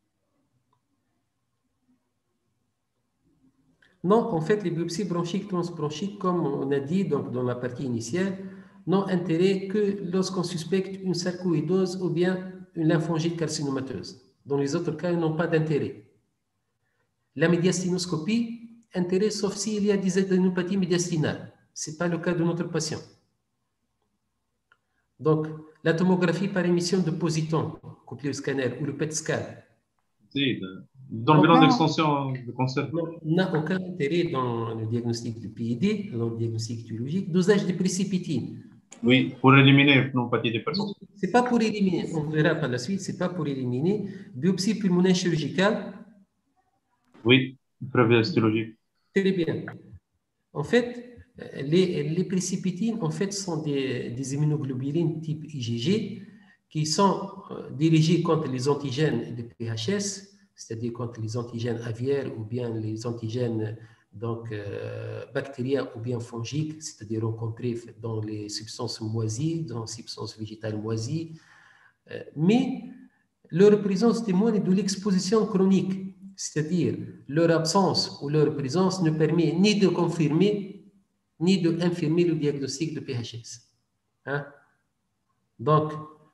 Non, en fait, les biopsies bronchiques, transbronchiques, comme on a dit donc, dans la partie initiale, n'ont intérêt que lorsqu'on suspecte une sarcoïdose ou bien une lymphangite carcinomateuse. Dans les autres cas, ils n'ont pas d'intérêt. La médiastinoscopie, intérêt sauf s'il y a des adénopathies médiastinales. Ce n'est pas le cas de notre patient. Donc, la tomographie par émission de positons, couplée au scanner ou le PET scan. Dans le bilan d'extension de cancer. N'a aucun intérêt dans le diagnostic du PID, dans le diagnostic étiologique. Dosage de précipitine. Oui, pour éliminer la pneumopathie des personnes. Ce n'est pas pour éliminer, on verra par la suite, ce n'est pas pour éliminer. Biopsie pulmonaire chirurgicale. Oui, preuve histologique. Très bien. En fait, les précipitines en fait, sont des immunoglobulines type IgG qui sont dirigées contre les antigènes de PHS, c'est-à-dire contre les antigènes aviaires ou bien les antigènes donc, bactériens ou bien fongiques, c'est-à-dire rencontrés dans les substances moisies, dans les substances végétales moisies. Mais leur présence témoigne de l'exposition chronique, c'est-à-dire leur absence ou leur présence ne permet ni de confirmer ni d'infirmer le diagnostic de PHS. Hein? Donc,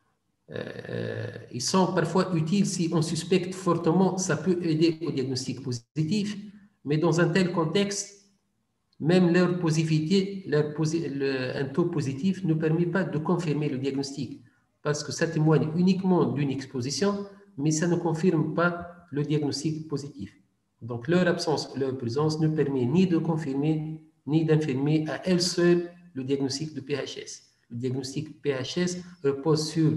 ils sont parfois utiles si on suspecte fortement, ça peut aider au diagnostic positif, mais dans un tel contexte, même leur positivité, un taux positif ne permet pas de confirmer le diagnostic, parce que ça témoigne uniquement d'une exposition, mais ça ne confirme pas le diagnostic positif. Donc, leur absence, leur présence ne permet ni de confirmer, ni d'infirmer à elle seule le diagnostic de PHS. Le diagnostic PHS repose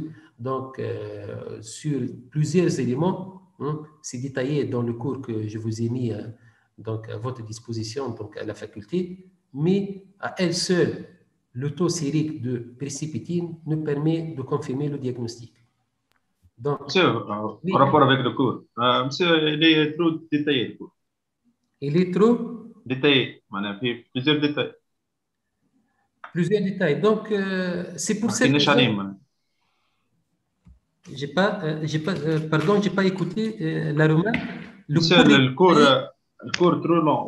sur plusieurs éléments. Hein. C'est détaillé dans le cours que je vous ai mis donc, à votre disposition donc à la faculté. Mais à elle seule, le taux sérique de précipitine ne permet de confirmer le diagnostic. Donc, monsieur, en rapport avec le cours, monsieur, il est trop détaillé le cours. Il est trop détaillé, il y a plusieurs détails. Plusieurs détails. Donc, c'est pour cette raison. Pardon, j'ai pas écouté la remarque. Le cours trop long,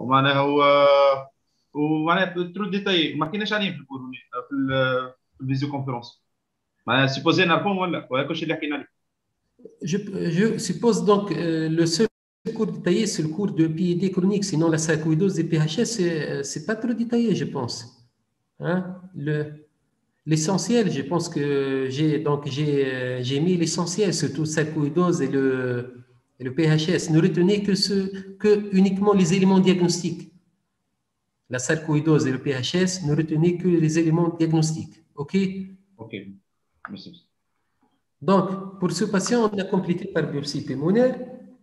ومعناها trop détaillé. ما حكيناش عليه في الكور في الفيديو كونفرنس. معناها سيبوزي نعرفهم ولا كلشي اللي حكينا عليه. Je suppose donc le seul cours détaillé, c'est le cours de PID chronique. Sinon, la sarcoïdose des PHS, c'est pas trop détaillé, je pense. Hein? L'essentiel, je pense que j'ai mis l'essentiel, surtout sarcoïdose et le PHS. Ne retenez que uniquement les éléments diagnostiques. La sarcoïdose et le PHS, ne retenez que les éléments diagnostiques. OK? OK. Merci. Donc, pour ce patient, on a complété par biopsie pulmonaire.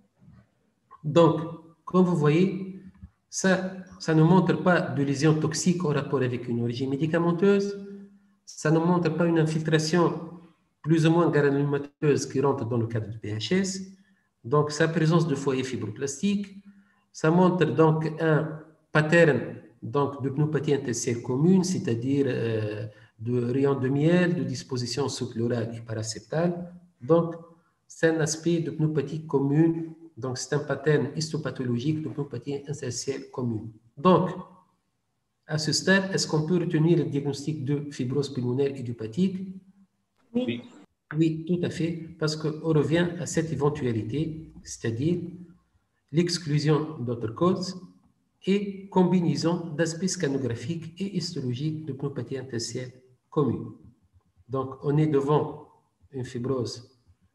Donc, comme vous voyez, ça ne montre pas de lésion toxique en rapport avec une origine médicamenteuse. Ça ne montre pas une infiltration plus ou moins granulomateuse qui rentre dans le cadre du PHS. Donc, sa présence de foyer fibroblastique. Ça montre donc un pattern donc, de pneumopathie interstitielle commune, c'est-à-dire de rayon de miel, de disposition sous-pleurale et paracétale. Donc, c'est un aspect de pneumopathie commune. Donc, c'est un pattern histopathologique de pneumopathie interstitielle commune. Donc, à ce stade, est-ce qu'on peut retenir le diagnostic de fibrose pulmonaire idiopathique? Oui. Oui, tout à fait, parce qu'on revient à cette éventualité, c'est-à-dire l'exclusion d'autres causes et combinaison d'aspects scanographiques et histologiques de pneumopathie interstitielle commune. Donc, on est devant une fibrose.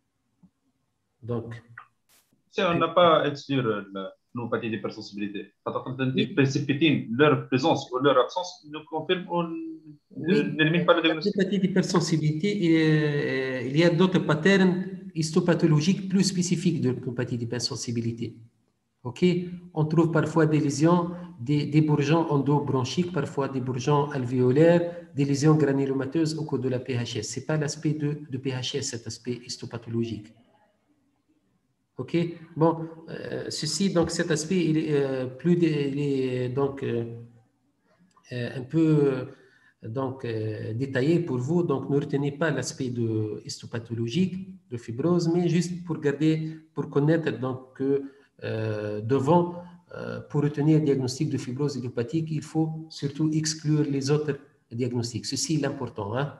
Donc, si on n'a pas à exclure la pneumopathie d'hypersensibilité, leur présence ou leur absence nous confirme ou n'élimine pas le diagnostic. La pneumopathie d'hypersensibilité, il y a d'autres patterns histopathologiques plus spécifiques de la pneumopathie d'hypersensibilité. OK? On trouve parfois des lésions, des bourgeons endobronchiques, parfois des bourgeons alvéolaires, des lésions granulomateuses au cours de la PHS. Ce n'est pas l'aspect de PHS, cet aspect histopathologique. OK? Bon, ceci, donc cet aspect, il est donc un peu détaillé pour vous. Donc, ne retenez pas l'aspect histopathologique de fibrose, mais juste pour connaître donc que pour retenir le diagnostic de fibrose idiopathique, il faut surtout exclure les autres diagnostics. Ceci est l'important. Hein?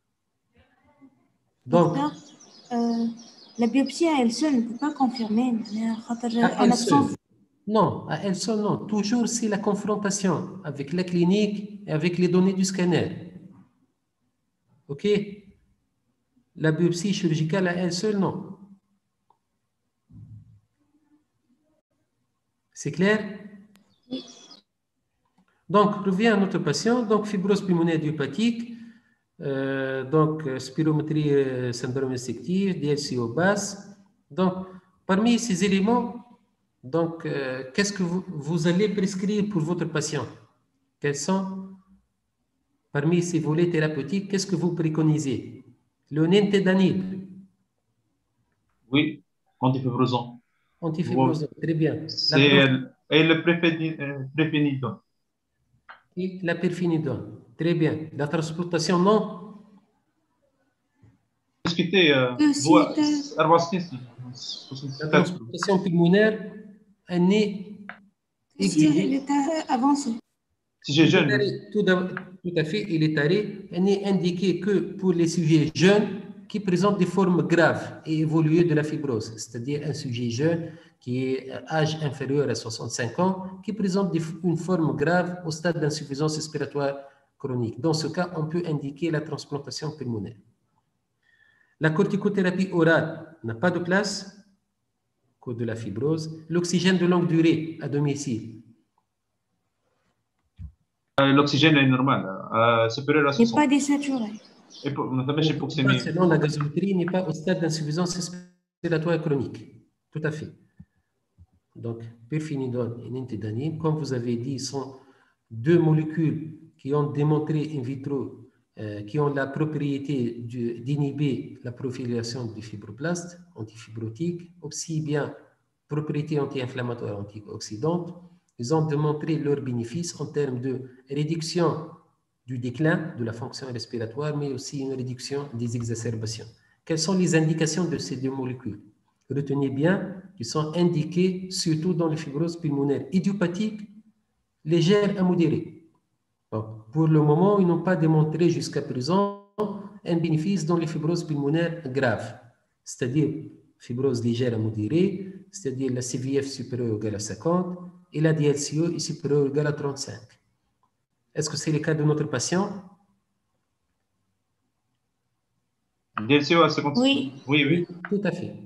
Donc, docteur, la biopsie à elle seule ne peut pas confirmer en absence. Non, à elle seule, non. Toujours, c'est la confrontation avec la clinique et avec les données du scanner. OK? La biopsie chirurgicale à elle seule, non. C'est clair? Oui. Donc, revient à notre patient. Donc, fibrose pulmonaire idiopathique. Donc, spirométrie syndrome restrictive, DLCO basse. Donc, parmi ces éléments, donc, qu'est-ce que vous allez prescrire pour votre patient? Quels sont, parmi ces volets thérapeutiques, qu'est-ce que vous préconisez? Le nintédanib. Oui, antifibrosant. Antifibrosant, très bien. Et le préfénidone. Et la perfenidone, très bien. La transplantation, non? Discuter, la transplantation pulmonaire, elle est exigée. avancé. Si j'ai jeune. Tout à fait, il est taré. Elle n'est indiquée que pour les sujets jeunes qui présentent des formes graves et évoluées de la fibrose, c'est-à-dire un sujet jeune qui est âge inférieur à 65 ans, qui présente une forme grave au stade d'insuffisance respiratoire chronique. Dans ce cas, on peut indiquer la transplantation pulmonaire. La corticothérapie orale n'a pas de place au cours de la fibrose. L'oxygène de longue durée à domicile. L'oxygène est normal, supérieur à 60. Il n'est pas désaturé. Selon la gazométrie, il n'est pas au stade d'insuffisance respiratoire chronique. Tout à fait. Donc, perfenidone et nintédanib, comme vous avez dit, sont deux molécules qui ont démontré in vitro, qui ont la propriété d'inhiber la prolifération du fibroblast antifibrotique, aussi bien propriété anti-inflammatoire antioxydante. Ils ont démontré leurs bénéfices en termes de réduction du déclin de la fonction respiratoire, mais aussi une réduction des exacerbations. Quelles sont les indications de ces deux molécules? Retenez bien qu'ils sont indiqués surtout dans les fibroses pulmonaires idiopathiques légères à modérées. Donc, pour le moment, ils n'ont pas démontré jusqu'à présent un bénéfice dans les fibroses pulmonaires graves, c'est-à-dire fibrose légère à modérée, c'est-à-dire la CVF supérieure ou égale à 50 et la DLCO est supérieure ou égale à 35. Est-ce que c'est le cas de notre patient? DLCO à 50. Oui. Oui. Tout à fait.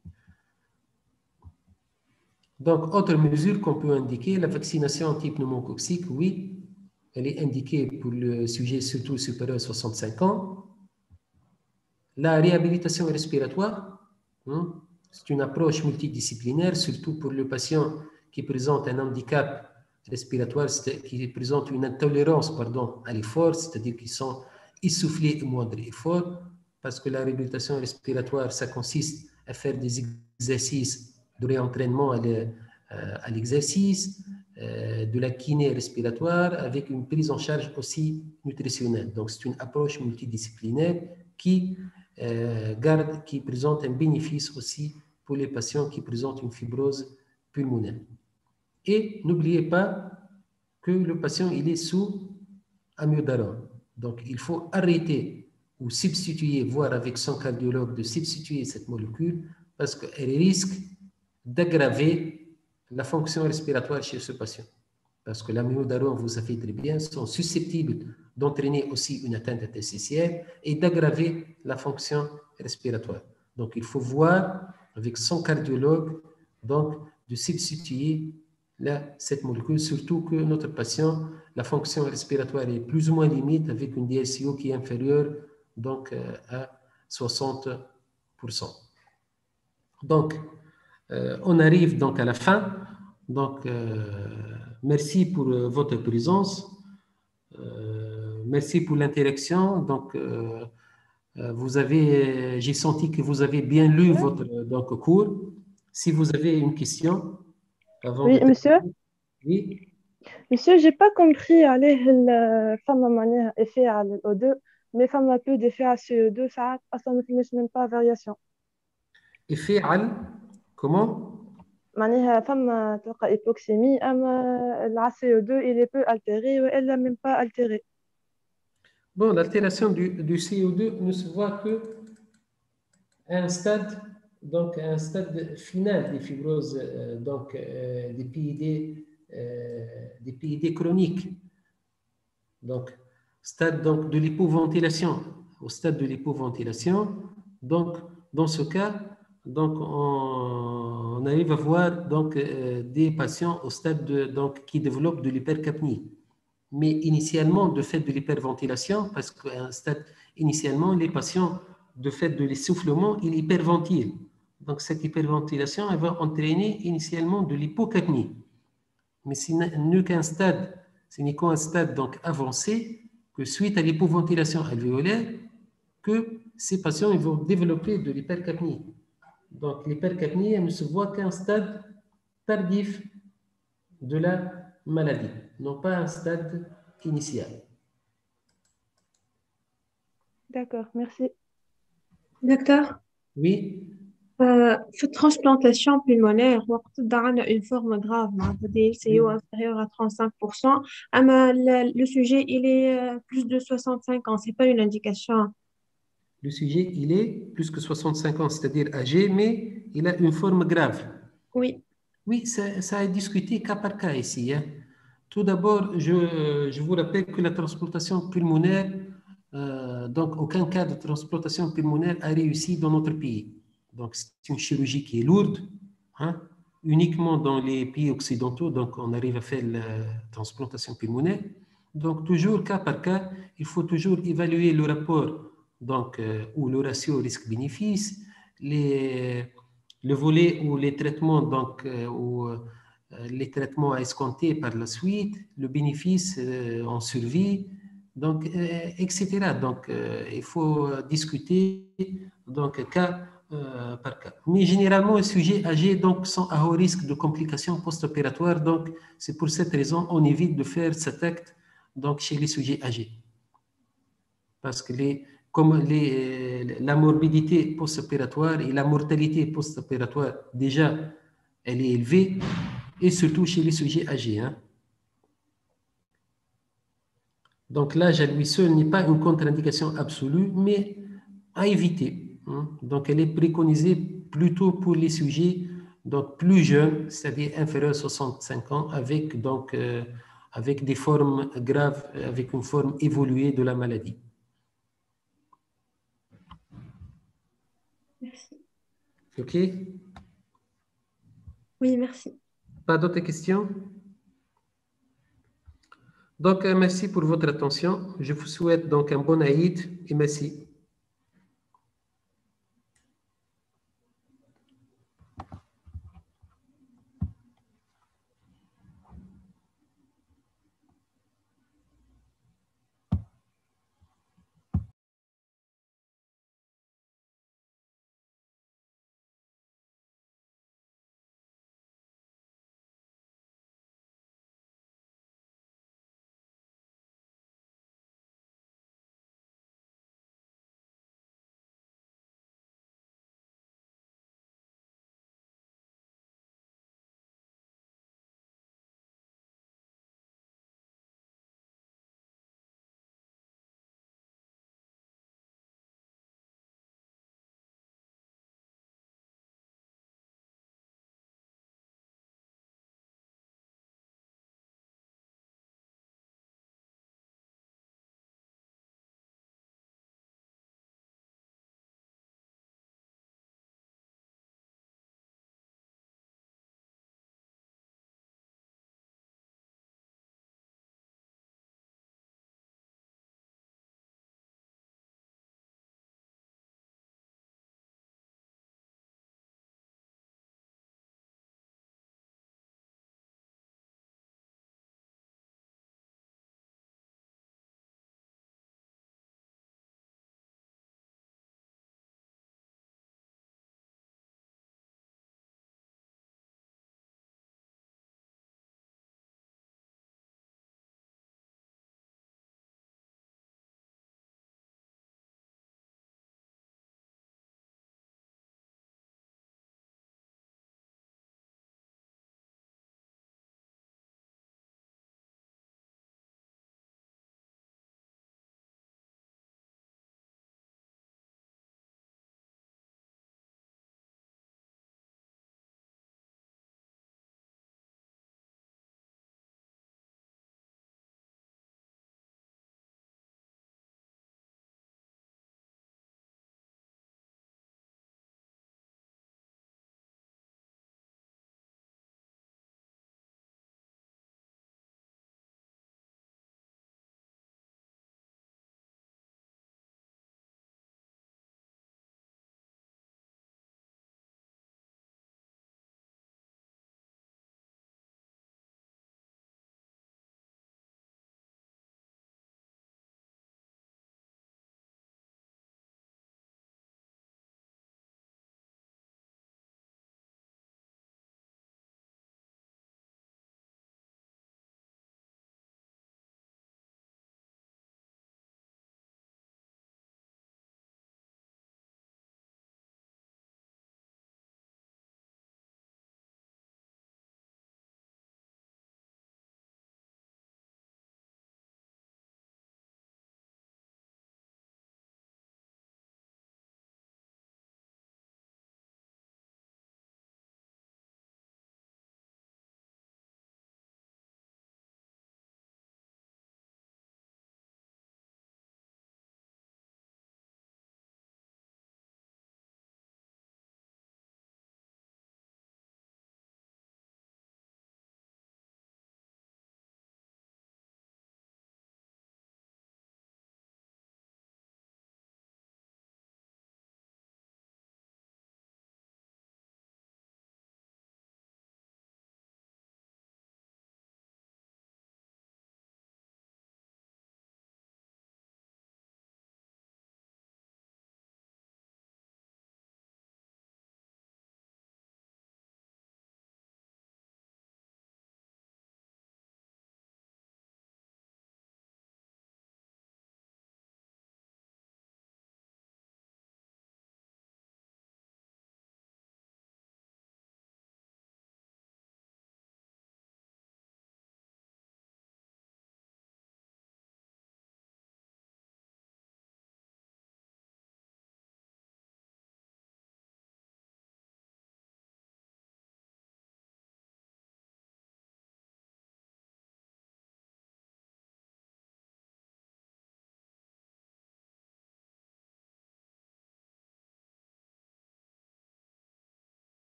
Donc, autre mesure qu'on peut indiquer, la vaccination anti-pneumococcique, oui, elle est indiquée pour le sujet surtout supérieur à 65 ans. La réhabilitation respiratoire, c'est une approche multidisciplinaire, surtout pour le patient qui présente un handicap respiratoire, qui présente une intolérance à l'effort, c'est-à-dire qu'ils sont essoufflés au moindre effort, parce que la réhabilitation respiratoire, ça consiste à faire des exercices de réentraînement à l'exercice, de la kiné respiratoire, avec une prise en charge aussi nutritionnelle. Donc, c'est une approche multidisciplinaire qui présente un bénéfice aussi pour les patients qui présentent une fibrose pulmonaire. Et n'oubliez pas que le patient il est sous amiodarone. Donc, il faut arrêter ou substituer, voire avec son cardiologue de substituer cette molécule parce qu'elle risque d'aggraver la fonction respiratoire chez ce patient. Parce que l'amiodarone, vous savez très bien, sont susceptibles d'entraîner aussi une atteinte interstitielle et d'aggraver la fonction respiratoire. Donc, il faut voir avec son cardiologue donc, de substituer cette molécule, surtout que notre patient, la fonction respiratoire est plus ou moins limite avec une DLCO qui est inférieure donc, à 60%. Donc, on arrive donc à la fin. Donc, merci pour votre présence. Merci pour l'interaction. Donc, j'ai senti que vous avez bien lu votre cours. Si vous avez une question, oui, monsieur. Oui. Monsieur, j'ai pas compris. Allez, la femme manière effet à l'O2, mais femme a peu d'effet à CO2, ça ne fait même pas variation. Effet à comment? معناها فما تلقى hypoxémie اما la CO2 il est peu altéré ou elle n'a même pas altéré. Bon, l'altération du CO2 ne se voit que à un stade final des fibroses, des PID chroniques. Donc, stade donc, de l'hypoventilation. Au stade de l'hypoventilation, donc, dans ce cas, donc, on arrive à voir donc, des patients au stade qui développent de l'hypercapnie. Mais initialement, de fait de l'hyperventilation, parce qu'à un stade, initialement, les patients, de fait de l'essoufflement, ils hyperventilent. Donc, cette hyperventilation, elle va entraîner initialement de l'hypocapnie. Mais ce n'est qu'un stade, donc, avancé, que suite à l'hypoventilation alvéolaire, que ces patients ils vont développer de l'hypercapnie. Donc, l'hypercapnie, elle ne se voit qu'un stade tardif de la maladie, non pas un stade initial. D'accord, merci. Docteur? Oui. Cette transplantation pulmonaire, on a une forme grave, des DLCO inférieure à 35%. Le sujet, il est plus de 65 ans, ce n'est pas une indication. Le sujet, il est plus que 65 ans, c'est-à-dire âgé, mais il a une forme grave. Oui. Oui, ça a discuté cas par cas ici. Hein. Tout d'abord, je vous rappelle que la transplantation pulmonaire, donc aucun cas de transplantation pulmonaire a réussi dans notre pays. Donc, c'est une chirurgie qui est lourde, hein, uniquement dans les pays occidentaux, donc on arrive à faire la transplantation pulmonaire. Donc, toujours cas par cas, il faut toujours évaluer le rapport, donc, ou le ratio risque-bénéfice, le volet ou les traitements, donc, les traitements à escompter par la suite, le bénéfice en survie, donc, etc. Donc, il faut discuter donc, cas par cas. Mais généralement, les sujets âgés donc, sont à haut risque de complications post-opératoires. Donc, c'est pour cette raison qu'on évite de faire cet acte donc, chez les sujets âgés. Parce que la morbidité post-opératoire et la mortalité post-opératoire, déjà, elle est élevée, et surtout chez les sujets âgés. Hein. Donc, l'âge à lui seul n'est pas une contre-indication absolue, mais à éviter. Hein. Donc, elle est préconisée plutôt pour les sujets donc plus jeunes, c'est-à-dire inférieurs à 65 ans, avec, donc, avec des formes graves, avec une forme évoluée de la maladie. Merci. OK? Oui, merci. Pas d'autres questions? Donc, merci pour votre attention. Je vous souhaite donc un bon Aïd et merci.